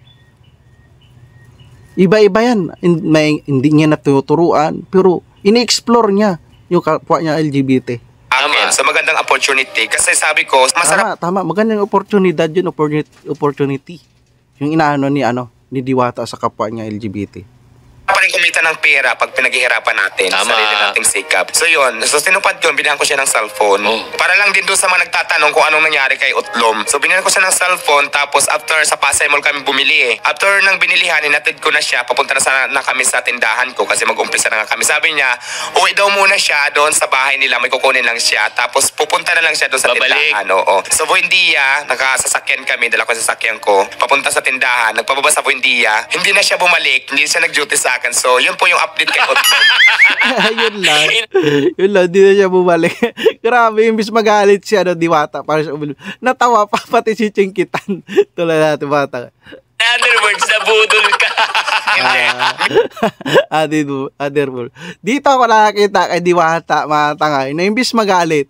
Iba-iba yan. Hin- May, hindi niya natuturuan, pero ini-explore niya yung kapwa niya L G B T. akin. So magandang opportunity. Kasi sabi ko, masarap Tama, tama. Magandang oportunidad yun, opportunity, opportunity. Yung inaano ni, ano, ni Diwata sa kapwa niya L G B T. pa rin kumita ng pera pag pinaghihirapan natin sa Tama. sarili nating sikap. So yun, so tinupad ko, binigyan ko siya ng cellphone. Oh. Para lang din doon sa mga nagtatanong kung anong nangyari kay Utlom. So binigyan ko siya ng cellphone, tapos after sa Pasay Mall kami bumili eh. After ng binilihan, inatid ko na siya, papunta na, sa, na kami sa tindahan ko kasi mag-umpisa na nga kami. Sabi niya, uwi daw muna siya doon sa bahay nila, may kukunin lang siya. Tapos pupunta na lang siya doon sa Babalik. tindahan. Oo. So Buendia, nakasasakyan kami, dala ko sa sasakyan ko, papunta sa tindahan, nagpababa sa Buendia, hindi na siya bumalik, hindi siya nag-duty sa sa akin. So, yun po yung update kay Otlong. Yun lang. Yun lang, di na siya bumalik. Grabe, imbis magalit siya, no, Diwata. Para siya umul- Natawa pa, pati si Chinkitan. Tulad natin, bata. In other words, nabudol ka. Ah, dito, other Dito ako nakakita kay Diwata, mga tangay, na imbis magalit,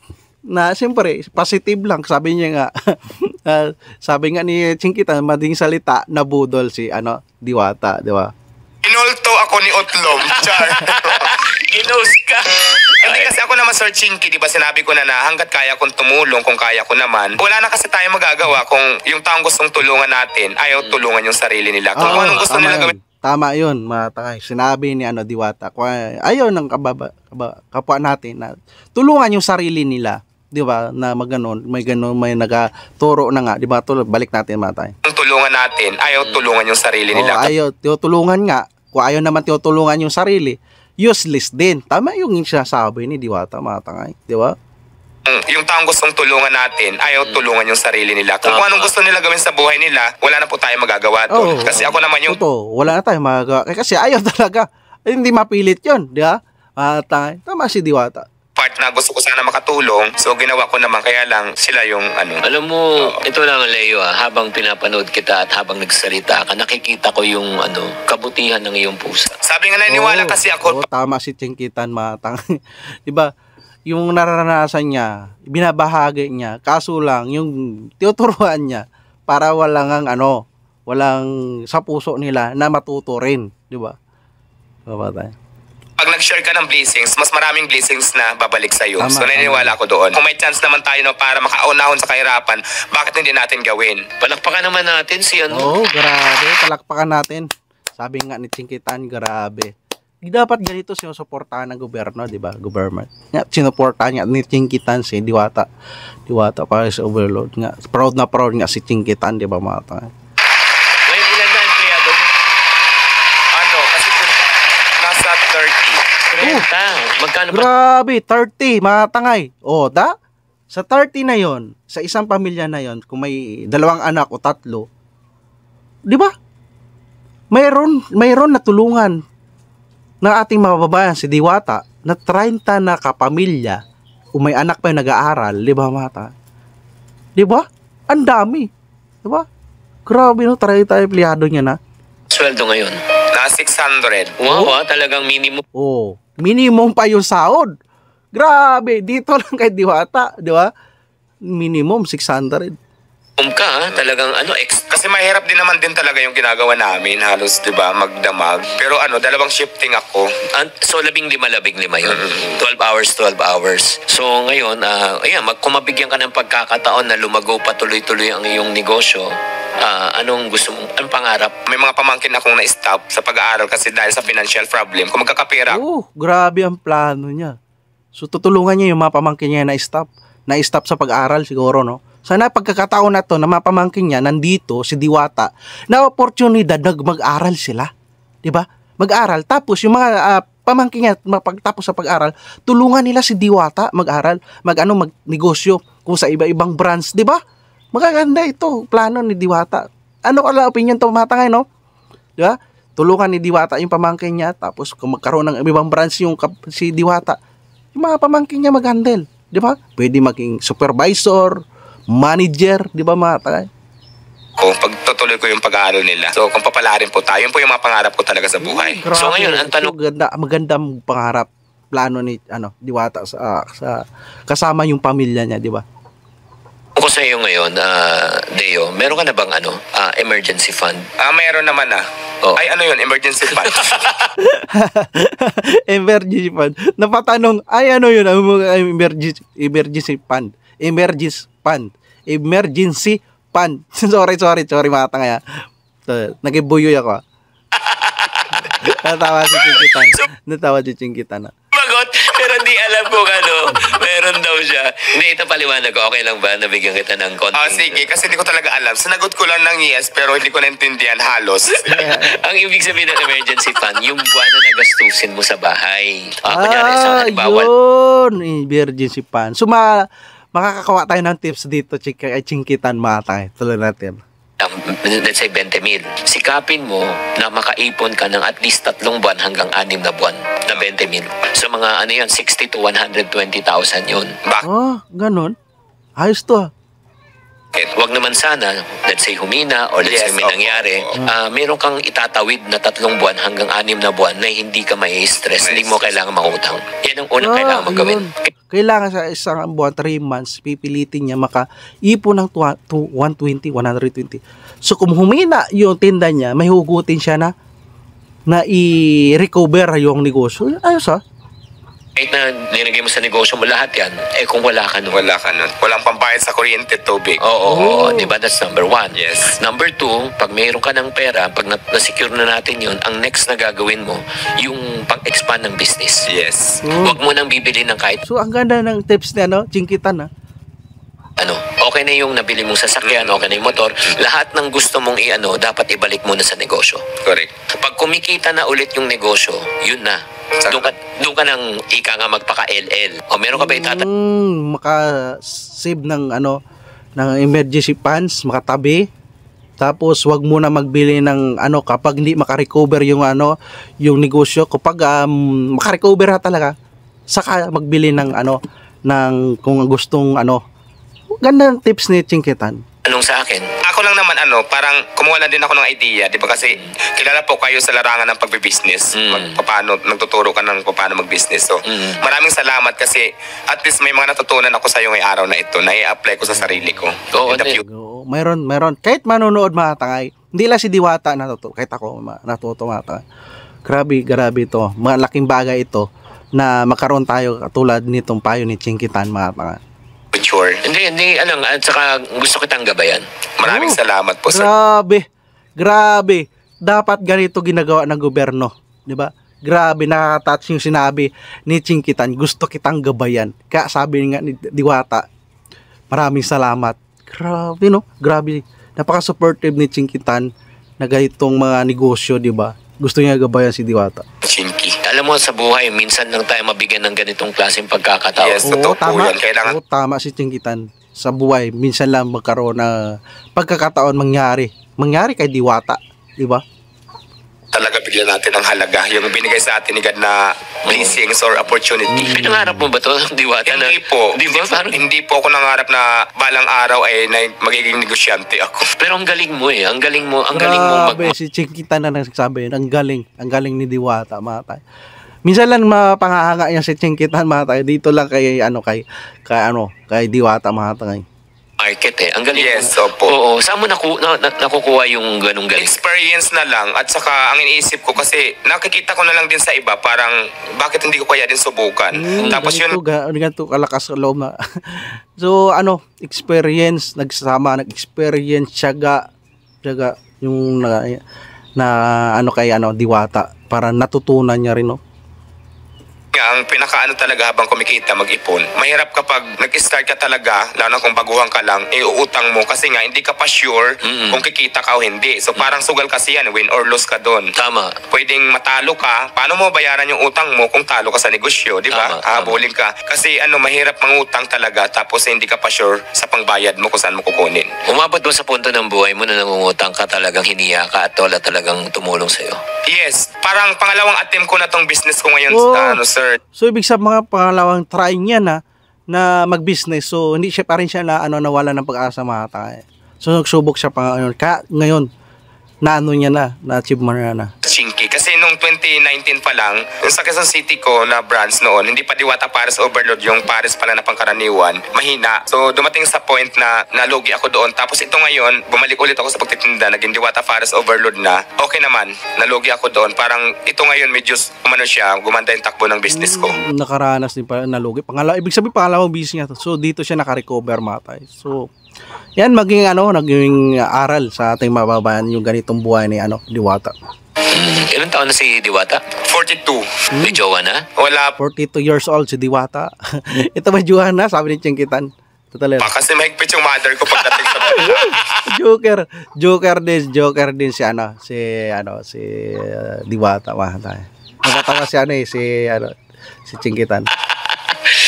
na siyempre, positive lang. Sabi niya nga, uh, sabi nga ni Chinkitan, mading salita, nabudol si, ano, Diwata, di ba? Inulto ako ni Otlong. Char. Ginos ka. Hindi kasi ako naman Sir Chinky, di ba sinabi ko na na hanggat kaya kong tumulong, kung kaya ko naman, wala na kasi tayo magagawa kung yung taong gustong tulungan natin, ayaw tulungan yung sarili nila. Kung Oo, anong gusto tama nila yun. gawin. Tama yun, mga tangay. Sinabi ni ano, Diwata, kung ayaw ng kababa, kaba, kapwa natin na tulungan yung sarili nila. Di ba? Na maganon, may ganon, may nagaturo na nga. Di ba? Tul- balik natin, mga tangay. Kung tulungan natin, ayaw tulungan yung sarili Oo, nila. ayaw, tinutulungan nga. Kung ayaw naman tinutulungan yung sarili, useless din. Tama yung sinasabi ni Diwata, mga tangay. Di ba? Mm, yung taong gustong tulungan natin, ayaw tulungan yung sarili nila. Kung Tama. anong gusto nila gawin sa buhay nila, wala na po tayo magagawa doon. Oo. Kasi ako naman yung Totoo, wala na tayo magagawa. Eh, Kasi ayaw talaga. Eh, hindi mapilit yun, di ba? Mga tangay. Tama si Diwata. part na gusto ko sana makatulong. So ginawa ko naman, kaya lang sila yung ano. Alam mo, ito lang Leo ah, habang pinapanood kita at habang nagsalita ka, nakikita ko yung ano, kabutihan ng iyong pusa. Sabi nga naniniwala Oo, kasi ako, oo, tama si Chinkitan, matang. Di ba? Yung naranasan niya, binabahagi niya, kaso lang, yung tinuturuan niya, para walang ang ano, walang sa puso nila na matuto rin. Di ba? Diba tayo? pag nag-share ka ng blessings, mas maraming blessings na babalik sa'yo. Tama, So naniniwala ako doon. Kung may chance naman tayo no, para makaunahon sa kahirapan, bakit hindi natin gawin? Palakpakan naman natin si ano. Oo, grabe. Palakpakan natin. Sabi nga ni Chinkitan, grabe. Di dapat ganito sinusuportahan ng gobyerno, di ba? Government. Nga, sinuportahan nga ni Chinkitan si Diwata. Diwata para sa overload nga. Proud na proud nga si Chinkitan, di ba mga tayo? Ngayon, ilan na empleyado mo? Ano, kasi kung nasa thirty. trenta. Magkano pa? Grabe, thirty, mga tangay. O, da? Sa thirty na yon, sa isang pamilya na yon, kung may dalawang anak o tatlo, di ba? Mayroon, mayroon na tulungan ng ating mga babayan, si Diwata, na thirty na kapamilya, kung may anak pa yung nag-aaral, di ba, mata? Di ba? Ang dami. Di ba? Grabe, no? thirty empleyado niya na. Sweldo ngayon. Na six hundred. Wow, ah, talagang minimum. Oh, minimum pa yung sahod. Grabe, dito lang kay Diwata, di ba? Minimum six hundred. ka, ah, talagang ano, ex. Kasi mahirap din naman din talaga yung ginagawa namin, halos, di ba, magdamag. Pero ano, dalawang shifting ako. An- so, labing lima, labing lima yun. twelve hours, twelve hours. So, ngayon, ah, ayan, mag- kung mabigyan ka ng pagkakataon na lumago pa tuloy-tuloy ang iyong negosyo, ah, anong gusto mong, anong pangarap? May mga pamangkin akong na-stop sa pag-aaral kasi dahil sa financial problem. Kung magkakapera, Oh, grabe ang plano niya. So, tutulungan niya yung mga pamangkin niya na stop. Na stop sa pag-aaral siguro, no? Sana pagkakataon na to na mga pamangkin niya nandito, si Diwata, na oportunidad na mag-aral sila. Diba? Mag-aral. Tapos yung mga uh, pamangkin niya, pagtapos sa pag-aral, tulungan nila si Diwata mag-aral, mag-ano, mag-negosyo kung sa iba-ibang branch. Diba? Magaganda ito, plano ni Diwata. Ano ka lang opinion to mga tangay, no? Diba? Tulungan ni Diwata yung pamangkin niya, tapos kung magkaroon ng ibang branch yung si Diwata, yung mga pamangkin niya mag-handle. Diba? Pwede maging supervisor, manager, di ba mga tagay? ko, pagtutuloy ko yung pag-aaral nila. So, kung papalarin po tayo, yun po yung mga pangarap ko talaga sa buhay. Grabe. So, ngayon, ang tanong- Maganda, magandang pangarap, plano ni ano Diwata sa, sa kasama yung pamilya niya, di ba? Ako sa iyo ngayon, ah, Deo, meron ka na bang ano, ah, emergency fund? Ah, mayroon naman ah. Oh. Ay, ano yun? Emergency fund. Emergency fund. Napatanong, ay ano yun, ang mga emergency, emergency fund. Emergency fund. Emergency fund. sorry, sorry, sorry mga tanga. So, nagibuyoy ako. ah. Natawa si Chinkitan. Natawa si Chinkitan. ah. Magot, pero hindi alam kung ano, meron daw siya. Hindi, ito paliwanag ko, okay lang ba? Nabigyan kita ng konting... Ah, sige, kasi hindi ko talaga alam. Sinagot ko lang ng yes, pero hindi ko naintindihan halos. Ang ibig sabihin ng emergency fund, yung buwan na nagastusin mo sa bahay. Ah, kunyari, sa Ah, halimbawa, yun. Emergency fund. So, ma makakakuha tayo ng tips dito, chika, kay Chinkitan mga tayo. Tuloy natin. um, let's say twenty mil. Sikapin mo na makaipon ka ng at least tatlong buwan hanggang anim na buwan na twenty mil. So mga ano yan, sixty to one hundred twenty thousand yun. Bakit? Oh, ganun. Ayos to ah. Wag naman sana, let's say humina or let's Yes, say may opo, nangyari, opo. ah, meron kang itatawid na tatlong buwan hanggang anim na buwan na hindi ka may stress, hindi mo kailangan mangutang. Yan ang unang kailangan mong gawin. Yun. Kailangan sa isang buwan, three months, pipilitin niya maka-ipon ng twa- to one twenty, one twenty. So kung humina yung tinda niya, may hugutin siya na na i-recover yung negosyo. Ayos ah. Kahit na nilagay mo sa negosyo mo lahat yan, eh kung wala ka nun. Wala ka nun. Walang pambayad sa kuryente, tubig. Oo, oo, Oh. di ba? That's number one. Yes. Number two, pag mayroon ka ng pera, pag na- na-secure na natin yun, ang next na gagawin mo, yung pag-expand ng business. Yes. Oh. Huwag mo nang bibili ng kahit So ang ganda ng tips niya, no? Chinkitan ah. ano. Okay na yung nabili mong sasakyan, okay na yung motor. Lahat ng gusto mong i-ano, dapat ibalik mo na sa negosyo. Correct. Pag kumikita na ulit yung negosyo, yun na. Doon ka, doon ka nang ika nga magpaka-L L. O meron ka ba itata? Mm, maka-save ng ano ng emergency funds, makatabi. Tapos wag mo na magbili ng ano kapag hindi maka-recover yung ano, yung negosyo. Kapag um, maka-recover na talaga, saka magbili ng ano ng kung gustong ano. Gandang tips ni Chinkitan. Anong sa akin? Ako lang naman ano, parang kumuha lang din ako ng idea, di ba? Kasi kilala po kayo sa larangan ng pagbe-business. Mm. Mag, paano, nagtuturo ka ng paano mag-business. So, Mm. maraming salamat kasi at least may mga natutunan ako sa iyo ngayong araw na ito na i-apply ko sa sarili ko. Oo, In the hindi. future. Oo, mayroon, mayroon. Kahit manonood mga tangay, hindi lang si Diwata natuto. Kahit ako ma- natuto mga tangay. Grabe, grabe ito. Malaking bagay ito na magkaroon tayo katulad nitong payo ni Chinkitan mga tangay. Future. Hindi, hindi, ano, at saka gusto kitang gabayan. Maraming Oh, salamat po sa Grabe. Grabe. Dapat ganito ginagawa ng gobyerno, 'di ba? Grabe, nakaka-touch yung sinabi ni Chinkitan. Gusto kitang gabayan. Kaya sabi nga ni Diwata, maraming salamat. Grabe no? Grabe. Napaka-supportive ni Chinkitan na ganitong mga negosyo, 'di ba? Gusto niya gabayan si Diwata. Chinky. Alam mo, sa buhay, minsan lang tayo mabigyan ng ganitong klaseng pagkakataon. Yes. Totoo po yan. Kailangan- Oo, tama si Chinkitan. Sa buhay, minsan lang magkaroon na pagkakataon mangyari. Mangyari kay Diwata, 'di ba? Talaga bigyan natin ng halaga. Yung binigay sa atin ni God na blessings or opportunity. Pinangarap mo ba to, Diwata? na- Hindi po. Di ba? Parang, Hindi po ako nangarap na balang araw ay na magiging negosyante ako. pero ang galing mo eh. Ang galing mo. Ang galing mo mag... Grabe, si Chinkitan na nagsasabi yun. Ang galing. Ang galing ni Diwata, mga tayo. Minsan lang mapangahanga yan si Chinkitan, mga tayo. Dito lang kay, ano, kay, kay, ano, kay Diwata, mga tayo. market eh. Ang galing Yes, mo. opo. Oo. Saan mo naku, na, na, nakukuha yung ganung galing? Experience na lang at saka ang iniisip ko kasi nakikita ko na lang din sa iba parang bakit hindi ko kaya din subukan. Mm, Tapos ganito, yun, ga- ganito kalakas sa loob na. So, ano, experience, nagsama, nag-experience, tiyaga, tiyaga, yung na, na ano kay ano, Diwata, para natutunan niya rin, no? nga, ang pinakaano talaga habang kumikita, mag-ipon. Mahirap kapag nag-start ka talaga, lalo na kung baguhan ka lang, iuutang mo kasi nga hindi ka pa sure Mm. kung kikita ka o hindi. So parang sugal kasi yan, win or lose ka doon. Tama. Pwedeng matalo ka, paano mo bayaran yung utang mo kung talo ka sa negosyo, di Tama, ba? Hahabulin ka. Kasi ano, mahirap mangutang talaga tapos hindi ka pa sure sa pangbayad mo kung saan mo kukunin. Umabot mo sa punto ng buhay mo na nangungutang ka, talagang hiniya ka at wala talagang tumulong sa'yo. Yes, parang pangalawang attempt ko na tong business ko ngayon, Oh. ano sir. So, ibig sa mga pangalawang try niya na, na mag-business. So, hindi siya pa rin siya na, ano, nawala ng pag-asa mga tayo. So, nagsubok siya pa ngayon. Ka, ngayon, na ano niya na, na-achieve mo na na. Chinky. Kasi nung twenty nineteen pa lang, yung sa Quezon City ko na branch noon, hindi pa Diwata Paris Overload, yung Paris pala na pangkaraniwan, mahina. So dumating sa point na nalugi ako doon. Tapos ito ngayon, bumalik ulit ako sa pagtitinda, naging Diwata Paris Overload na. Okay naman, nalugi ako doon. Parang ito ngayon, medyo umano siya, gumanda yung takbo ng business ko. Mm, nakaranas din pala, nalugi. Pangalaw, ibig sabihin, pangalawang business niya to. So, dito siya nakarecover mga tayo. So, yan, maging ano, naging aral sa ating mababayan yung ganitong buhay ni ano, Diwata. Mm. Ilang taon na si Diwata? forty-two. May jowa na? Wala forty-two years old si Diwata. Ito ba Juana? Sabi ni Chinkitan. Totally. pa kasi mahigpit yung mother ko pagdating sa bahay. Joker, Joker din, Joker din si ano, si ano, si uh, Diwata, mga tayo. Nakatawa si ano eh, si ano, si Chinkitan. Oo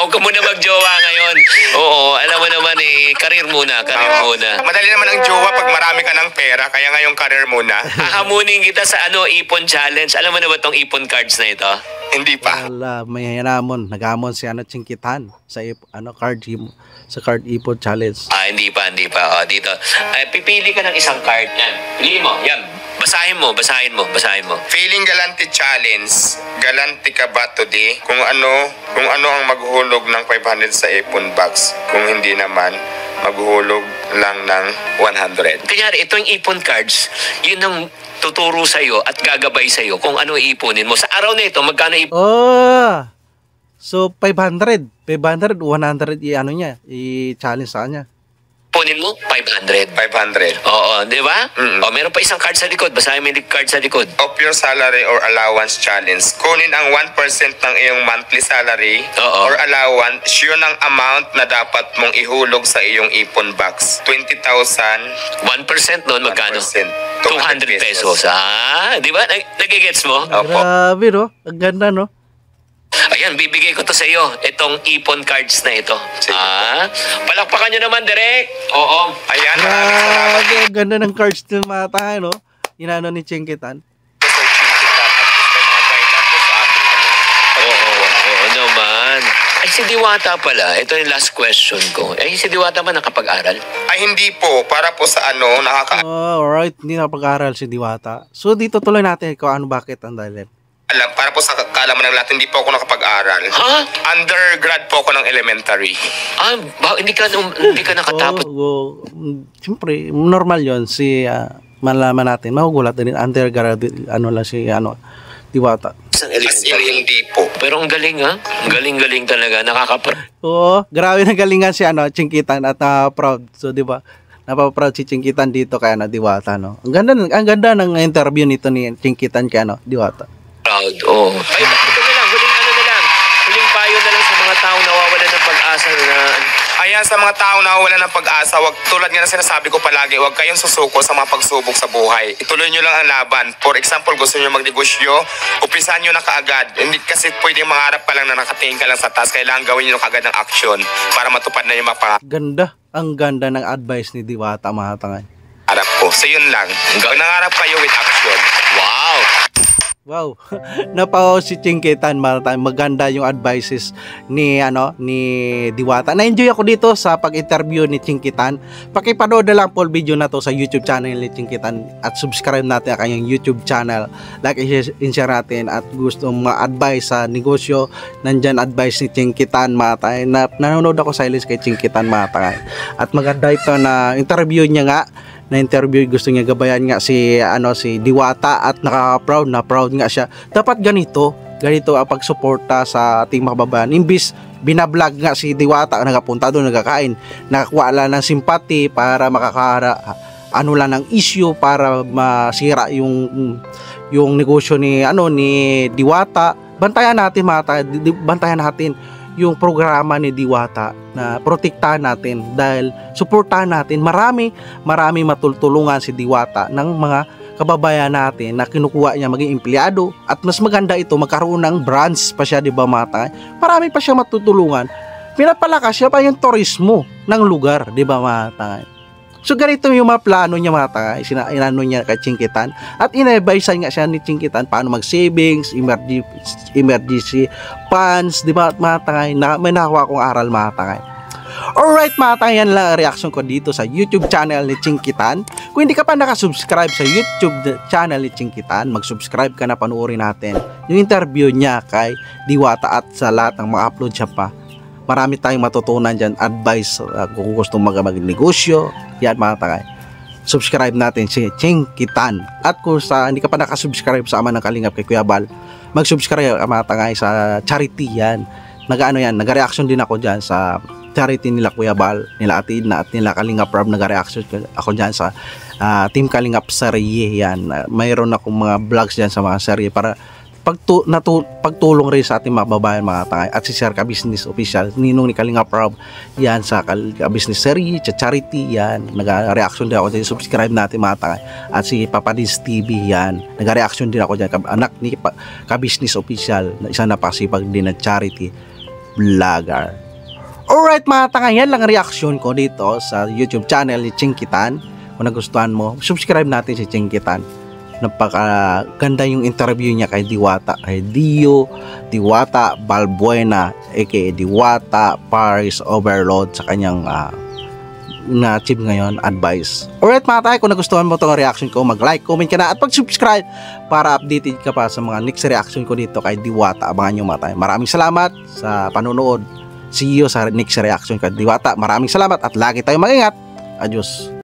Huwag ka muna magjowa ngayon. Oo, alam mo naman eh, karir muna, karir Ah, muna. madali naman ang jowa pag marami ka ng pera, kaya ngayong career muna. Hahamunin kita sa ano, ipon challenge. Alam mo na ba tong ipon cards na ito? Hindi pa. Wala, may hanamon. Nagamon si ano, Chinkitan sa ip- ano, card imo sa card ipon challenge. Ah, hindi pa, hindi pa. O, dito. Ay, pipili ka ng isang card. Yan. Pili mo. Yan. Basahin mo, basahin mo, basahin mo. Feeling galante challenge. Galante ka ba today? Kung ano, kung ano ang maghuhulog ng five hundred sa ipon box. Kung hindi naman, maghuhulog lang ng one hundred. Kanyari, ito yung ipon cards, yun ang tuturo sa'yo at gagabay sa'yo kung ano iipunin mo. Sa araw na ito, magkano ipunin Oh! So, five hundred. five hundred, one hundred, i-ano niya, i-challenge sa kanya. mo? five hundred. five hundred. Oo, di ba? Mm. O, meron pa isang card sa likod. Basahin mo yung card sa likod. Of your salary or allowance challenge. Kunin ang one percent ng iyong monthly salary Oo. or allowance. Yun ang amount na dapat mong ihulog sa iyong ipon box. twenty thousand. one percent noon, magkano? one percent. two hundred pesos. Ah, di ba? Nag- Nagigets mo? Opo. Grabe, no? Ang ganda, no? Ayan, bibigay ko to sa iyo. Itong ipon cards na ito. Sige. Ah, palakpakan nyo naman, Direk. Oo. Ayan, maraming salamat Grabe, ang ganda ng cards ng mga tayo, no? Inano ni Chinkitan. po sa Chinkitan at gusto mga guide po sa ating ano. Oo, oo naman. Ay, si Diwata pala. Ito yung last question ko. Ay, si Diwata ba nakapag-aral? Ay, hindi po. Para po sa ano, nakaka Oh, alright, hindi na pag-aaral si Diwata. So, dito tuloy natin kung ano bakit ang dahilan. alam, para po sa kaalaman ng lahat, hindi po ako nakapag-aral. Ha? Undergrad po ako ng elementary. Ah, ba, hindi ka, hindi ka nakatapos. Oo, oh, siyempre, normal yon si uh, malaman natin. Magugulat din, undergraduate, ano lang si, ano, Diwata. Isang As in, elementary. hindi po. Pero ang galing ha. Ang galing-galing talaga. Nakakapra. Oo, grabe na galingan si, ano, Chinkitan at uh, proud. So, di ba? Napaproud si Chinkitan dito kay, ano, Diwata, no? Ang ganda, ang ganda ng interview nito ni Chinkitan kay, ano, Diwata. Proud, oo. Ay, ito na lang. Huling ano na lang. Huling payo na lang sa mga tao nawawalan ng pag-asa na... Ayan, sa mga tao na wala ng pag-asa, wag, tulad nga na sinasabi ko palagi, huwag kayong susuko sa mga pagsubok sa buhay. Ituloy nyo lang ang laban. For example, gusto nyo magnegosyo, umpisahan nyo na kaagad. Hindi kasi pwedeng mangarap ka lang na nakatingin ka lang sa taas. Kailangan gawin nyo kaagad ng action para matupad na yung mga pangarap Ganda, ang ganda ng advice ni Diwata, mga tangay. ko. So yun lang. Pag nangarap kayo with action. Wow! Wow. Napaw si Chinkitan, mga tangay. Maganda yung advices ni, ano, ni Diwata. Na-enjoy ako dito sa pag-interview ni Chinkitan. Pakipanood na lang po video na to sa YouTube channel ni Chinkitan at subscribe natin ang kanyang YouTube channel. Like and share natin at gusto ma-advise sa negosyo, nandyan advice ni Chinkitan, mga tangay. Na, nanonood ako silence kay Chinkitan, mga tangay. At maganda ito na interview niya nga na interview, gusto niya gabayan nga si ano si Diwata at nakaka-proud na proud nga siya. Dapat ganito, ganito ang pagsuporta sa ating mga kababayan. Imbis binablog nga si Diwata, nagapunta doon, nagkakain, nakakuha lang ng simpati para makakara ano lang ng issue para masira yung yung negosyo ni ano ni Diwata. Bantayan natin, mga bantayan natin yung programa ni Diwata na protektahan natin dahil suportahan natin. Marami, marami matutulungan si Diwata ng mga kababayan natin na kinukuha niya maging empleyado at mas maganda ito, magkaroon ng branch pa siya, di ba, mga tangay? Marami pa siya matutulungan. Pinapalakas siya pa yung turismo ng lugar, di ba, mga tangay? So ganito yung mga plano niya, mga tangay, inano niya kay Chinkitan at in-advise nga siya ni Chinkitan paano mag-savings, emergency, emergency funds, di ba, mga tangay, na, may nakakuha kong aral, mga tangay. Alright, mga tangay, yan lang ang reaction ko dito sa YouTube channel ni Chinkitan. Kung hindi ka pa nakasubscribe sa YouTube channel ni Chinkitan, mag-subscribe ka na, panoorin natin yung interview niya kay Diwata at sa lahat ng mga upload siya pa. Marami tayong matutunan dyan, advice uh, kung gusto mag magnegosyo, yan, mga tangay. Subscribe natin si Chinkitan. At kung sa, hindi ka pa nakasubscribe sa Ama ng Kalingap kay Kuya Bal, mag-subscribe ka, mga tangay, sa charity yan. Nag-ano yan, nag-reaction din ako dyan sa charity nila Kuya Bal, nila Ate Edna at nila Kalingap Rob. Nag-reaction ako dyan sa uh, Team Kalingap Serye yan. Uh, mayroon akong mga vlogs dyan sa mga serye para Pagtu natu pagtulong rin sa ating mga babayan, mga tangay, at si Sir Ka-Business Official Ninong ni Kalingap Rob yan sa Ka-Business Series, sa charity yan, nag-reaction din ako dyan. Subscribe natin, mga tangay, at si Papa Diz T V yan, nag-reaction din ako dyan, anak ni Ka-Business Official na isa na pasipag din na charity. Vlogger. Alright mga tanga, yan lang reaction ko dito sa YouTube channel ni Chinkitan. Kung nagustuhan mo, subscribe natin si Chinkitan. Napakaganda yung interview niya kay Diwata, kay Dio Diwata Balbuena aka Diwata Paris Overload sa kanyang uh, na-achieve ngayon advice. Alright mga tayo, kung nagustuhan mo itong reaction ko, mag-like, comment ka na at pag-subscribe para updated ka pa sa mga next reaction ko dito kay Diwata. Abangan nyo mga tayo. Maraming salamat sa panonood. See you sa next reaction kay Diwata. Maraming salamat at lagi tayong mag-ingat. Adios.